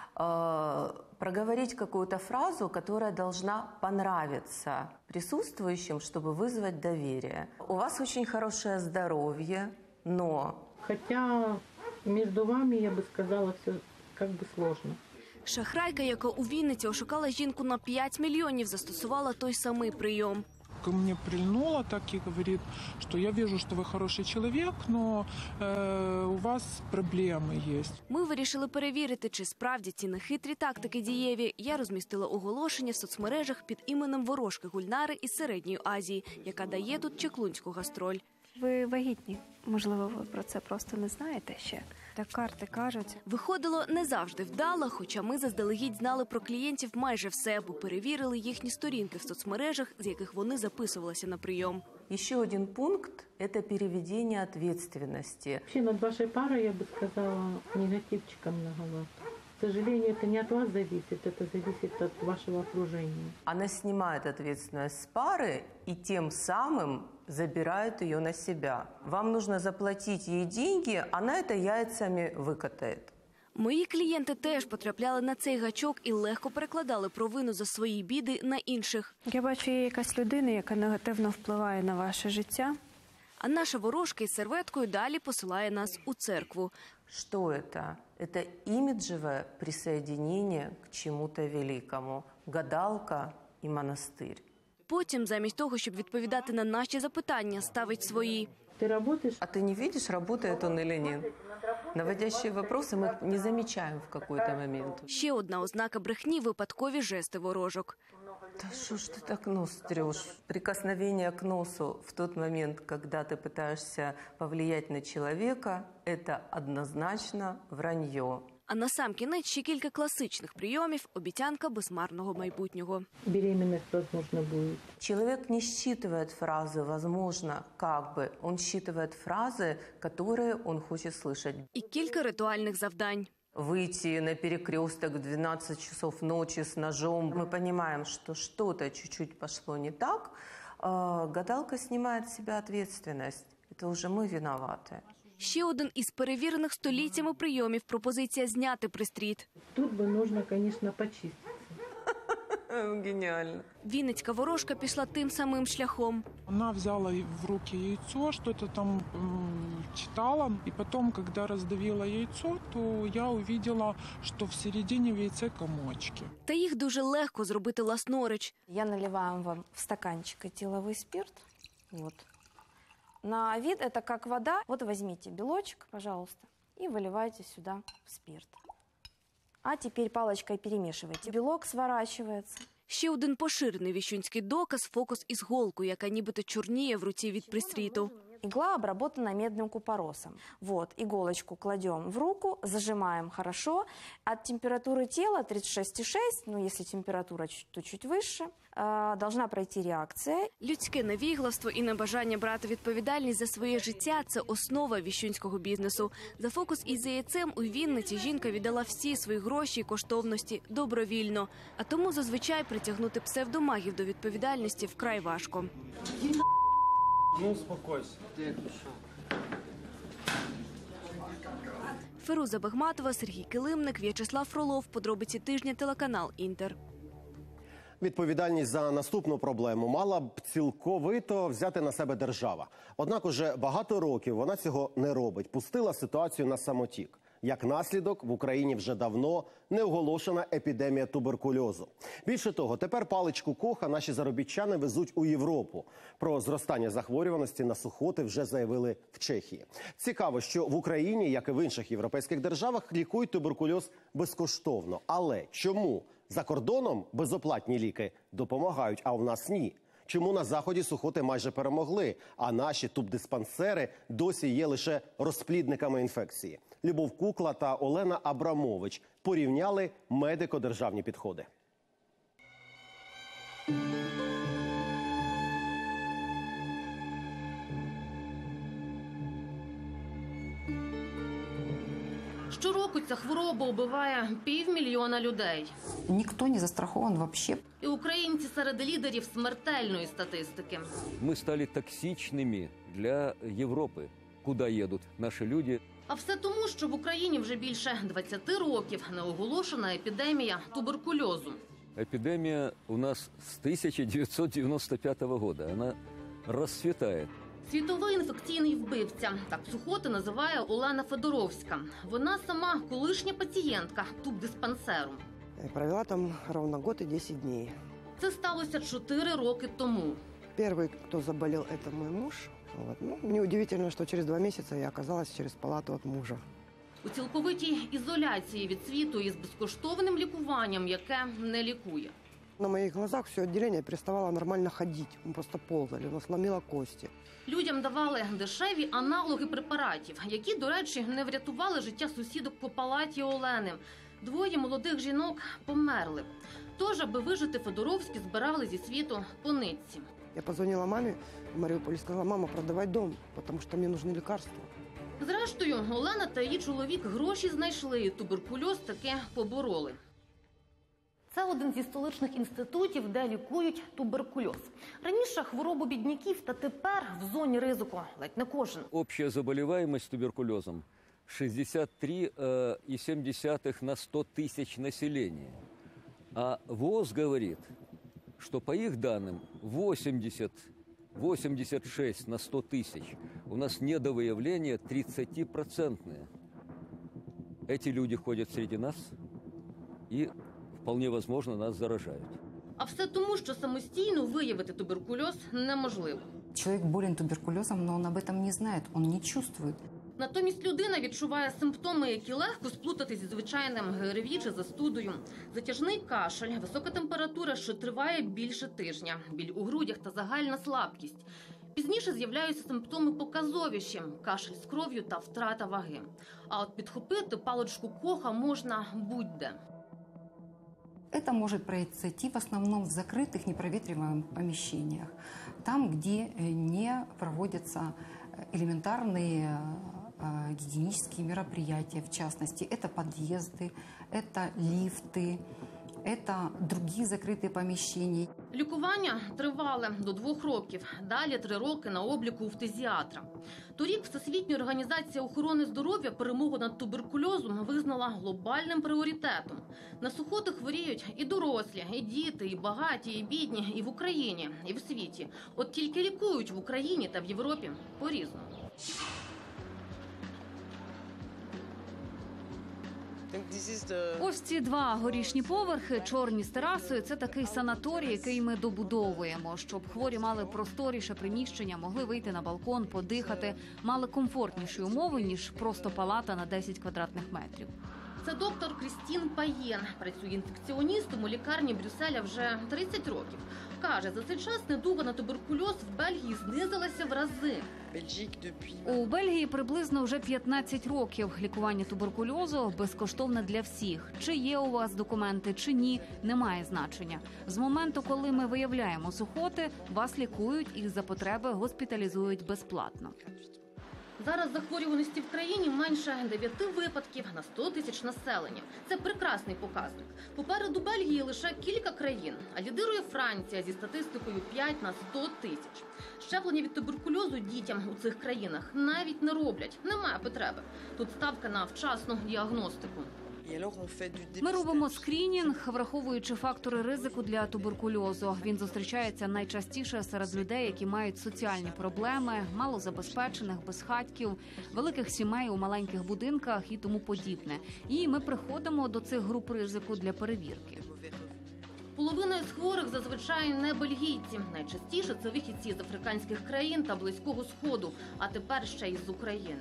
проговорить какую-то фразу, которая должна понравиться присутствующим, чтобы вызвать доверие. У вас очень хорошее здоровье, но... Хотя между вами, я бы сказала, все как бы сложно. Шахрайка, яка у Вінниці ошукала жінку на 5 мільйонів, застосувала той самий прийом. Ко мне прильнула, так и говорит, что я вижу, что вы хороший человек, но у вас проблемы есть. Ми вирішили перевірити, чи справді ці нехитрі тактики дієві. Я розмістила оголошення в соцмережах під іменем ворожки Гульнари із Середньої Азії, яка дає тут чеклунську гастроль. Ви вагітні. Можливо, ви про це просто не знаєте ще. Так карти кажуть. Виходило не завжди вдало, хоча ми заздалегідь знали про клієнтів майже все, бо перевірили їхні сторінки в соцмережах, з яких вони записувалися на прийом. Еще один пункт – это переведение ответственности. Вообще над вашей парой, я бы сказала, негативчика многовато. К сожалению, это не от вас зависит, это зависит от вашего окружения. Она снимает ответственность с пары и тем самым забирает ее на себя. Вам нужно заплатить ей деньги, она это яйцами выкатает. Мої клієнти теж потрапляли на цей гачок і легко перекладали провину за свої біди на інших. Я бачу, є якась людина, яка негативно впливає на ваше життя. А наша ворожка із серветкою далі посилає нас у церкву. Что это? Это имиджевое присоединение к чему-то великому. Гадалка и монастырь. Потім, замість того, щоб відповідати на наші запитання, ставить свої. Ты работаешь? А ты не видишь, работает он или нет? Наводящие вопросы мы не замечаем в какой-то момент. Ще одна ознака брехні – випадкові жести ворожок. Да что ж ты так нос трешь? Прикосновение к носу в тот момент, когда ты пытаешься повлиять на человека, это однозначно вранье. А насамкінець ще кілька класичних прийомів – обіцянка безмарного майбутнього. Беременность, возможно, будет. Человек не считывает фразы «возможно», «как бы». Он считывает фразы, которые он хочет слышать. І кілька ритуальних завдань. Выйти на перекресток в 12 часов ночи с ножом. Мы понимаем, что что-то чуть-чуть пошло не так. Гадалка снимает с себя ответственность. Это уже мы виноваты. Ще один із перевірених століттями прийомів – пропозиція зняти пристріт. Тут би нужно, конечно, почистити. Гениально. Вінницька ворожка пішла тим самим шляхом. Она взяла в руки яйцо, что-то там читала. И потом, когда раздавила яйцо, то я увидела, что в середине в яйце комочки. Та їх дуже легко зробити власноруч. Я наливаю вам в стаканчик этиловый спирт. Вот. На вид это как вода. Вот возьмите белочек, пожалуйста, и выливайте сюда в спирт. А теперь палочкой перемешивайте. Белок сворачивается. Ще один поширений віщунський доказ – фокус із голкою, яка нібито чорніє в руці від пристріту. Игла обработана медным купоросом. Вот, иголочку кладем в руку, зажимаем хорошо. От температуры тела 36,6, ну если температура то чуть выше, должна пройти реакция. Людське невігластво і небажання брати відповідальність за своє життя – це основа віщунського бізнесу. За фокус із яйцем у Вінниці жінка віддала всі свої гроші і коштовності добровільно. А тому зазвичай притягнути псевдомагів до відповідальності вкрай важко. Ну, успокойся. Феруза Бахматова, Сергій Килимник, В'ячеслав Фролов. Подробиці тижня, телеканал «Інтер». Відповідальність за наступну проблему мала б цілковито взяти на себе держава. Однак уже багато років вона цього не робить. Пустила ситуацію на самотік. Як наслідок, в Україні вже давно не оголошена епідемія туберкульозу. Більше того, тепер паличку Коха наші заробітчани везуть у Європу. Про зростання захворюваності на сухоти вже заявили в Чехії. Цікаво, що в Україні, як і в інших європейських державах, лікують туберкульоз безкоштовно. Але чому за кордоном безоплатні ліки допомагають, а в нас ні? Чому на Заході сухоти майже перемогли, а наші тубдиспансери досі є лише розплідниками інфекції? Любов Кукла та Олена Абрамович порівняли медико-державні підходи. Щороку ця хвороба убиває 500 000 людей. Ніхто не застрахований взагалі. І українці серед лідерів смертельної статистики. Ми стали токсичними для Європи, куди їдуть наші люди. А все тому, що в Україні вже більше 20 років не оголошена епідемія туберкульозу. Епідемія у нас з 1995 року. Вона розцвітає. Світовий інфекційний вбивця. Так сухоти називає Олена Федоровська. Вона сама колишня пацієнтка тубдиспансеру. Провела там ровно год и 10 дней. Це сталося 4 роки тому. Первый, кто заболел, это мой муж. Вот. Ну, неудивительно, что через 2 месяца я оказалась через палату от мужа. У цілковитій ізоляції від світу із безкоштовним лікуванням, яке не лікує. На моих глазах все отделение переставало нормально ходить. Мы просто ползали, у нас ломило кости. Людям давали дешеві аналоги препаратів, які, до речі, не врятували життя сусідок по палаті Олени. 2 молодих жінок померли. Тож, аби вижити, Федоровські збирали зі світу по нитці. Я позвонила маме в Мариуполь и сказала: мама, продавай дом, потому что мне нужны лекарства. Зрештою, Олена та її чоловік гроші знайшли і туберкульоз таки побороли. Це один зі столичних інститутів, де лікують туберкульоз. Раніше хворобу бідняків, та тепер в зоні ризику ледь не кожен. Общая заболеваемость туберкулезом 63,7 на 100 тысяч населения. А ВОЗ говорит, что по их данным 86 на 100 тысяч. У нас недовыявление 30%. Эти люди ходят среди нас и вполне возможно нас заражают. А все тому, що самостійно виявити туберкульоз неможливо. Человек болен туберкулезом, но он об этом не знает, он не чувствует. Натомість людина відчуває симптоми, які легко сплутати зі звичайним ГРВІ чи застудою. Затяжний кашель, висока температура, що триває більше тижня, біль у грудях та загальна слабкість. Пізніше з'являються симптоми показовіші – кашель з кров'ю та втрата ваги. А от підхопити паличку Коха можна будь-де. Это может произойти в основном в закрытых, непроветриваемых помещениях. Там, где не проводятся элементарные гигиенические мероприятия, в частности, это подъезды, это лифты, это другие закрытые помещения. Лікування тривале до 2 років. Далі 3 роки на обліку у фтизіатра. Торік Всесвітня організація охорони здоров'я перемогу над туберкульозом визнала глобальним пріоритетом. На сухоти хворіють і дорослі, і діти, і багаті, і бідні, і в Україні, і в світі. От тільки лікують в Україні та в Європі по-різному. Ось ці 2 горішні поверхи, чорні з терасою – це такий санаторій, який ми добудовуємо, щоб хворі мали просторіше приміщення, могли вийти на балкон, подихати, мали комфортніші умови, ніж просто палата на 10 квадратних метрів. Це доктор Крістін Паєн. Працює інфекціоністом у лікарні Брюсселя вже 30 років. Каже, за цей час недуга на туберкульоз в Бельгії знизилася в рази. У Бельгії приблизно вже 15 років. Лікування туберкульозу безкоштовне для всіх. Чи є у вас документи, чи ні, немає значення. З моменту, коли ми виявляємо сухоти, вас лікують і за потреби госпіталізують безплатно. Зараз захворюваності в країні менше 9 випадків на 100 тисяч населення. Це прекрасний показник. Попереду Бельгії лише кілька країн, а лідирує Франція зі статистикою 5 на 100 тисяч. Щеплення від туберкульозу дітям у цих країнах навіть не роблять, немає потреби. Тут ставка на вчасну діагностику. Ми робимо скринінг, враховуючи фактори ризику для туберкульозу. Він зустрічається найчастіше серед людей, які мають соціальні проблеми, малозабезпечених, безхатьків, великих сімей у маленьких будинках і тому подібне. І ми приходимо до цих груп ризику для перевірки. Половина із хворих зазвичай не бельгійці. Найчастіше це вихідці з африканських країн та Близького Сходу, а тепер ще й з України.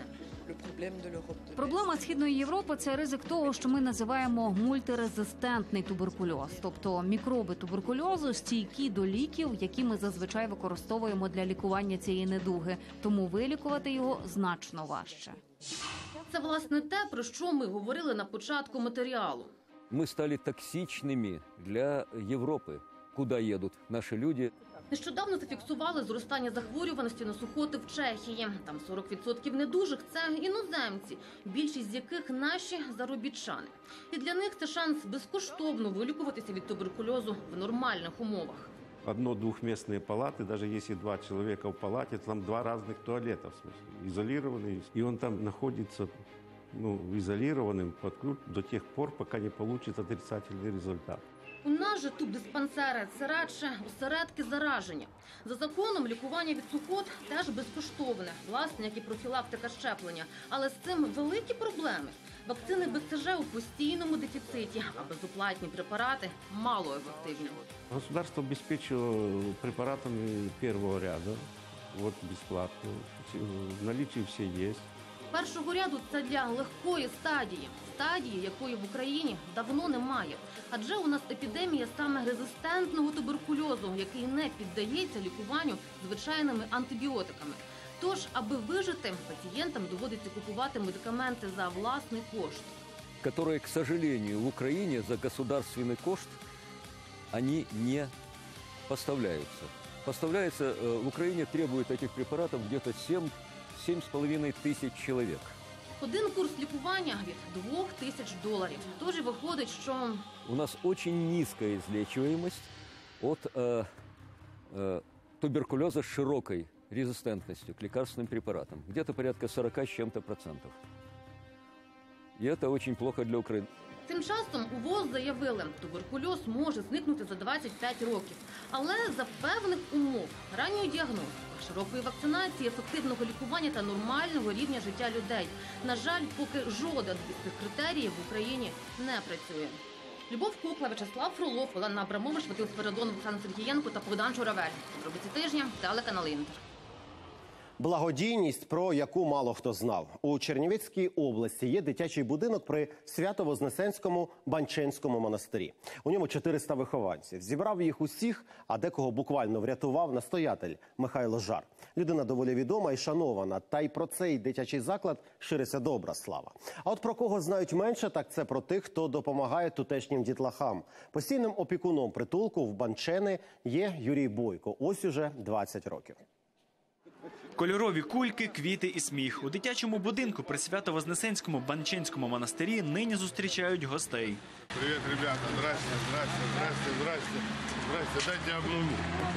Проблема Східної Європи – це ризик того, що ми називаємо мультирезистентний туберкульоз. Тобто мікроби туберкульозу стійкі до ліків, які ми зазвичай використовуємо для лікування цієї недуги. Тому вилікувати його значно важче. Це, власне, те, про що ми говорили на початку матеріалу. Мы стали токсичными для Европы, куда едут наши люди. Нещодавно зафіксували зростання захворюваності на сухоти в Чехії. Там 40% недужих – це іноземці, більшість з яких наші заробітчани. І для них це шанс безкоштовно вилікуватися від туберкульозу в нормальних умовах. Одно-двухместные палаты, даже если 2 человека в палате, там 2 разных туалета, в смысле, изолированные. И он там находится изолированным до тех пор, пока не получит отрицательный результат. У нас же тубдиспансери – це радше осередки зараження. За законом лікування від сухот теж безкоштовне, власне, як і профілактика щеплення. Але з цим великі проблеми. Вакцини БЦЖ у постійному дефіциті, а безоплатні препарати малоефективні. Государство обеспечило препаратами первого ряда, вот бесплатно, в наличии все есть. Першого ряду – це для легкої стадії, якої в Україні давно немає. Адже у нас епідемія саме резистентного туберкульозу, який не піддається лікуванню звичайними антибіотиками. Тож, аби вижити, пацієнтам доводиться купувати медикаменти за власний кошт. Которые, к сожалению, в Украине за государственный кошт, они не поставляются. Поставляется, в Украине требуют этих препаратов где-то 7,5 тысяч человек. Один курс лікування від $2000. Тож і виходить, що... У нас очень низкая излечиваемость от туберкулеза с широкой резистентностью к лекарственным препаратам. Где-то порядка 40 с чем-то процентов. И это очень плохо для Украины. Тим часом у ВОЗ заявили, туберкульоз може зникнути за 25 років. Але за певних умов – ранньої діагностики, широкої вакцинації, ефективного лікування та нормального рівня життя людей. На жаль, поки жоден із цих критеріїв в Україні не працює. Любов Кукла, Вячеслав Фролов, Олена Абрамович, Вадим Спиридонов, Олександр Сергієнко та Богдан Журавель. Подробиці тижня, телеканал Інтер. Благодійність, про яку мало хто знав. У Чернівецькій області є дитячий будинок при Свято-Вознесенському Банченському монастирі. У ньому 400 вихованців. Зібрав їх усіх, а декого буквально врятував настоятель Михайло Жар. Людина доволі відома і шанована, та й про цей дитячий заклад шириться добра слава. А от про кого знають менше, так це про тих, хто допомагає тутешнім дітлахам. Постійним опікуном притулку в Банчени є Юрій Бойко. Ось уже 20 років. Кольорові кульки, квіти і сміх. У дитячому будинку при Свято-Вознесенському Банченському монастирі нині зустрічають гостей. Привіт, ребята. Здрасте, здрасте, здрасте, здрасте. Здрасте, дайте обніму.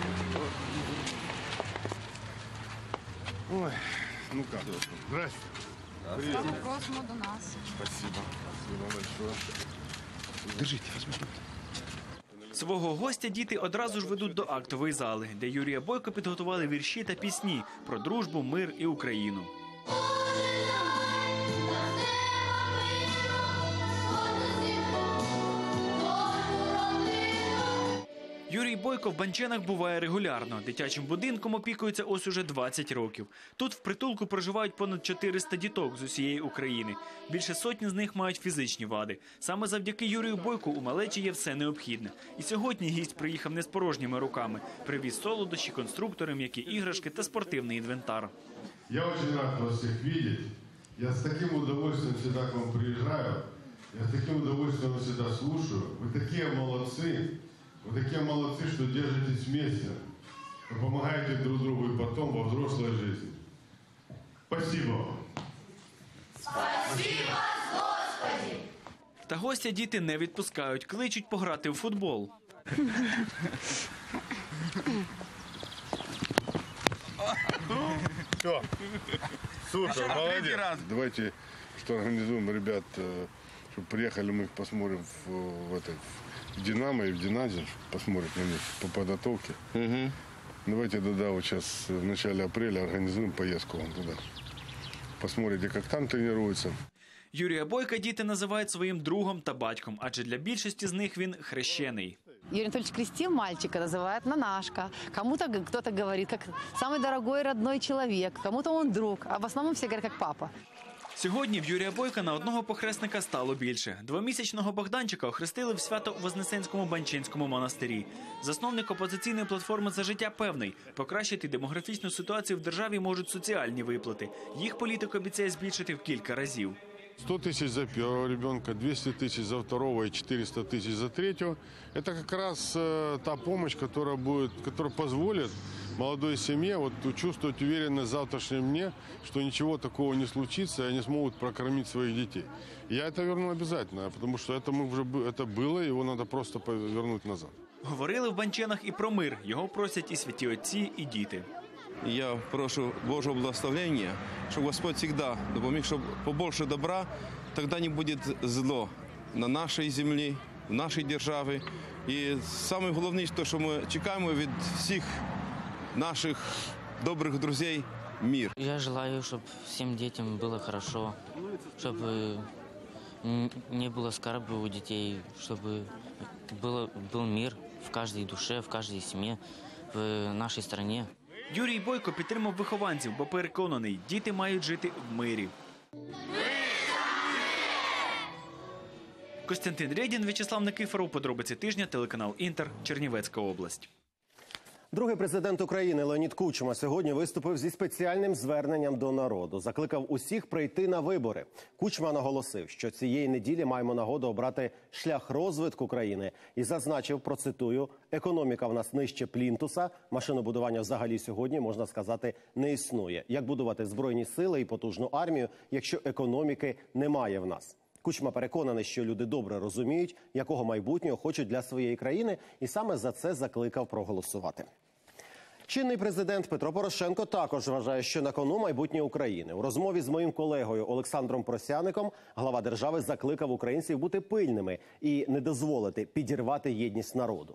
Ой, ну как? Здрасте. Привет. Просимо до нас. Спасибо. Спасибо большое. Держите, возьмите. Свого гостя діти одразу ж ведуть до актової зали, де Юрія Бойка підготували вірші та пісні про дружбу, мир і Україну. Юрій Бойко в Банченах буває регулярно. Дитячим будинком опікується ось уже 20 років. Тут в притулку проживають понад 400 діток з усієї України. Більше сотні з них мають фізичні вади. Саме завдяки Юрію Бойку у малечі є все необхідне. І сьогодні гість приїхав не з порожніми руками. Привіз солодощі, конструктори, м'які іграшки та спортивний інвентар. Я очень рад вас всех видеть. Я с таким удовольствием всегда к вам приезжаю. Я с таким удовольствием вас всегда слушаю. Вы такие молодцы. Вы такие молодцы, что держитесь вместе. Вы помогаете друг другу и потом во взрослой жизни. Спасибо вам. Спасибо, Господи! Та гостя діти не відпускають, кличуть пограти в футбол. Все. Супер, молодец. Давайте, что организуем ребят, чтобы приехали, мы их посмотрим в Динамо и в Диназе, посмотрим на них по подготовке. Давайте туда вот сейчас в начале апреля организуем поездку вам туда. Посмотрите, как там тренируются. Юрія Бойка діти називають своїм другом та батьком, адже для більшості з них він хрещений. Юрий Анатольевич крестил мальчика, называет Нанашка. Кому-то кто-то говорит, как самый дорогой родной человек, кому-то он друг, а в основном все говорят, как папа. Сьогодні в Юрія Бойка на одного похресника стало більше. Двомісячного Богданчика охрестили в Свято-Вознесенському Банченському монастирі. Засновник опозиційної платформи «За життя» певний, покращити демографічну ситуацію в державі можуть соціальні виплати. Їх політик обіцяє збільшити в кілька разів. 100 тысяч за первого ребенка, 200 тысяч за второго и 400 тысяч за третьего. Это как раз та помощь, которая позволит молодой семье чувствовать уверенность в завтрашнем дне, что ничего такого не случится, и они смогут прокормить своих детей. Я это верну обязательно, потому что это было, его надо просто вернуть назад. Говорили в Банченах і про мир. Його просять і святі отці, і діти. Я прошу Божьего благословения, чтобы Господь всегда допомог, чтобы побольше добра, тогда не будет зло на нашей земле, в нашей державе, І найголовніше, що ми чекаємо від всіх наших добрих друзів мир. Я желаю, чтобы всем детям было хорошо, чтобы не было скорби у детей, чтобы был мир в каждой душе, в каждой семье, в нашей стране. Юрій Бойко підтримав вихованців, бо переконаний, діти мають жити в мирі. Костянтин Рєдін, В'ячеслав Никифоров, подробиці тижня, телеканал «Інтер», Чернівецька область. Другий президент України Леонід Кучма сьогодні виступив зі спеціальним зверненням до народу. Закликав усіх прийти на вибори. Кучма наголосив, що цієї неділі маємо нагоду обрати шлях розвитку країни. І зазначив, процитую, «Економіка в нас нижче плінтуса, машинобудування взагалі сьогодні, можна сказати, не існує. Як будувати збройні сили і потужну армію, якщо економіки немає в нас?» Кучма переконаний, що люди добре розуміють, якого майбутнього хочуть для своєї країни, і саме за це закликав проголосувати. Чинний президент Петро Порошенко також вважає, що на кону майбутнє України. У розмові з моїм колегою Олександром Просяником глава держави закликав українців бути пильними і не дозволити підірвати єдність народу.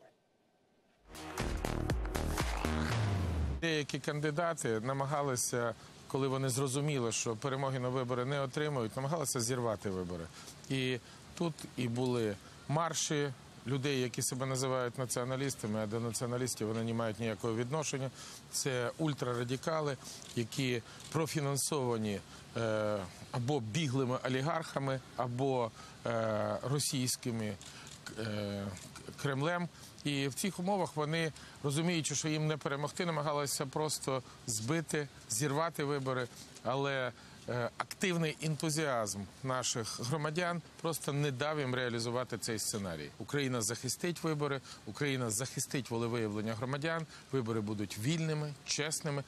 Деякі кандидати намагалися, коли вони зрозуміли, що перемоги на вибори не отримують, намагалися зірвати вибори. І тут і були марші людей, які себе називають націоналістами, а до націоналістів вони не мають ніякого відношення. Це ультрарадикали, які профінансовані або біглими олігархами, або російськими Кремлем. І в цих умовах вони, розуміючи, що їм не перемогти, намагалися просто збити, зірвати вибори. Але активний ентузіазм наших громадян просто не дав їм реалізувати цей сценарій. Україна захистить вибори, Україна захистить волевиявлення громадян, вибори будуть вільними, чесними.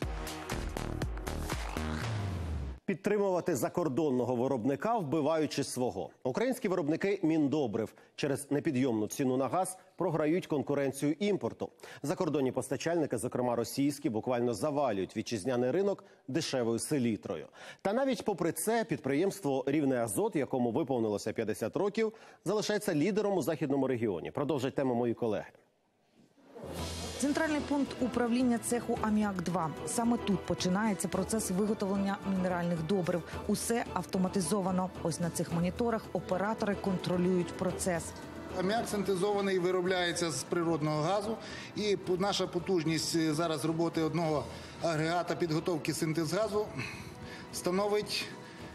Підтримувати закордонного виробника, вбиваючи свого. Українські виробники міндобрив через непідйомну ціну на газ програють конкуренцію імпорту. Закордонні постачальники, зокрема російські, буквально завалюють вітчизняний ринок дешевою селітрою. Та навіть попри це підприємство «Рівне Азот», якому виповнилося 50 років, залишається лідером у західному регіоні. Продовжать тему мої колеги. Центральний пункт управління цеху «Аміак-2». Саме тут починається процес виготовлення мінеральних добрив. Усе автоматизовано. Ось на цих моніторах оператори контролюють процес. Аміак синтезований виробляється з природного газу. І наша потужність зараз роботи одного агрегата підготовки синтезгазу становить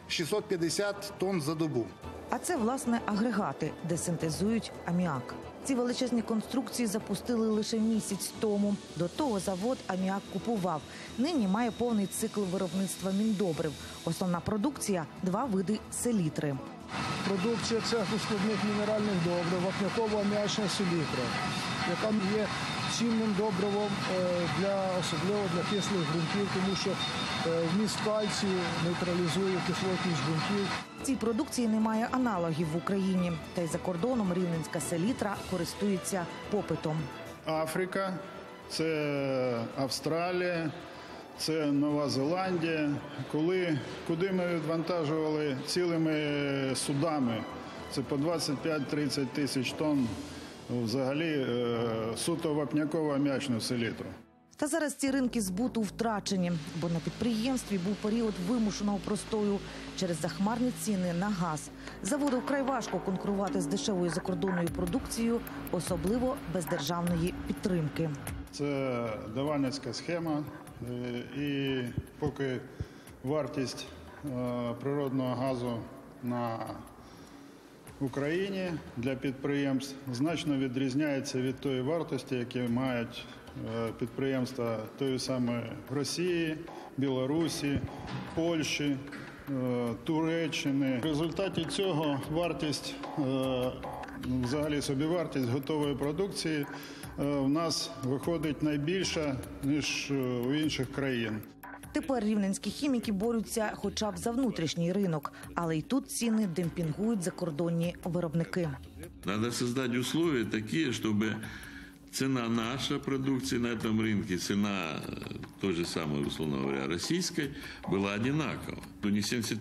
650 тонн за добу. А це, власне, агрегати, де синтезують аміак. Ці величезні конструкції запустили лише місяць тому. До того завод аміак купував. Нині має повний цикл виробництва міндобрив. Основна продукція – 2 види селітри. Продукція цеху складних мінеральних добрив, вапняково-аміачна селітра, яка є цінним добривом особливо для кислих ґрунтів, тому що вміст кальцію нейтралізує кислотність ґрунтів. Цій продукції немає аналогів в Україні. Та й за кордоном рівненська селітра користується попитом. Африка, це Австралія, це Нова Зеландія. Куди ми відвантажували цілими судами, це по 25-30 тисяч тонн, взагалі суто вапняково-аміачну селітру. Та зараз ці ринки збуту втрачені, бо на підприємстві був період вимушеного простою через захмарні ціни на газ. Заводу вкрай важко конкурувати з дешевою закордонною продукцією, особливо без державної підтримки. Це давальницька схема, і поки вартість природного газу на Україні для підприємств значно відрізняється від тої вартості, які мають підприємства тої самої Росії, Білорусі, Польщі, Туреччини. В результаті цього вартість, взагалі собівартість готової продукції в нас виходить найбільша, ніж у інших країн. Тепер рівненські хіміки борються хоча б за внутрішній ринок, але й тут ціни демпінгують закордонні виробники. Треба створити умови такі, щоб цена нашей продукции на этом рынке, цена той же самой, условно говоря, российской, была одинакова. Не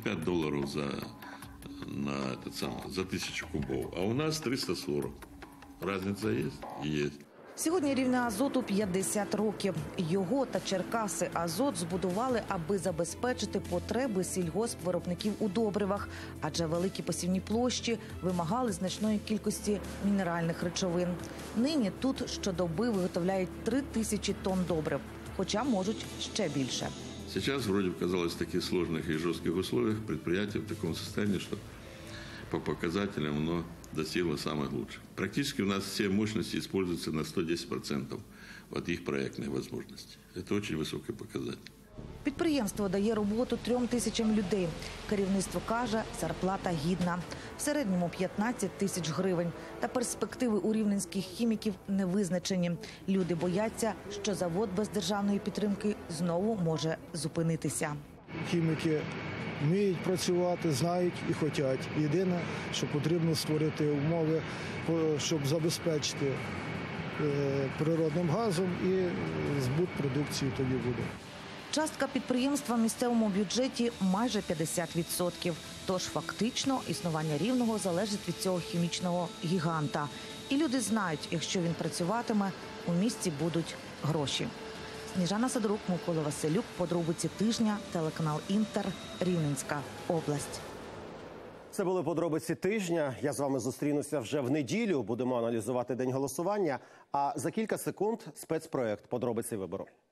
$75 за 1000 кубов, а у нас 340. Разница есть? Есть. Сьогодні Рівне Азоту 50 років. Його та Черкаси Азот збудували, аби забезпечити потреби сільгоспвиробників у добривах, адже великі посівні площі вимагали значної кількості мінеральних речовин. Нині тут щодоби виготовляють 3000 тонн добрив, хоча можуть ще більше. Сейчас, вроде бы, казалось, в таких сложных и жестких условиях предприятие в таком состоянии, что по показателям оно достигло самых лучших. Практически у нас все мощности используются на 110% от их проектной возможности. Это очень высокий показатель. Підприємство дає роботу 3000 людей. Керівництво каже, зарплата гідна. В середньому 15 тисяч гривень. Та перспективи у рівненських хіміків не визначені. Люди бояться, що завод без державної підтримки знову може зупинитися. Хіміки вміють працювати, знають і хочуть. Єдине, що потрібно створити умови, щоб забезпечити природним газом, і збут продукції тоді буде. Частка підприємства в місцевому бюджеті майже 50%. Тож фактично існування Рівного залежить від цього хімічного гіганта. І люди знають, якщо він працюватиме, у місті будуть гроші. Сніжана Сидорук, Микола Василюк, подробиці тижня, телеканал Інтер, Рівненська область. Це були подробиці тижня. Я з вами зустрінуся вже в неділю. Будемо аналізувати день голосування. А за кілька секунд спецпроект «Подробиці вибору».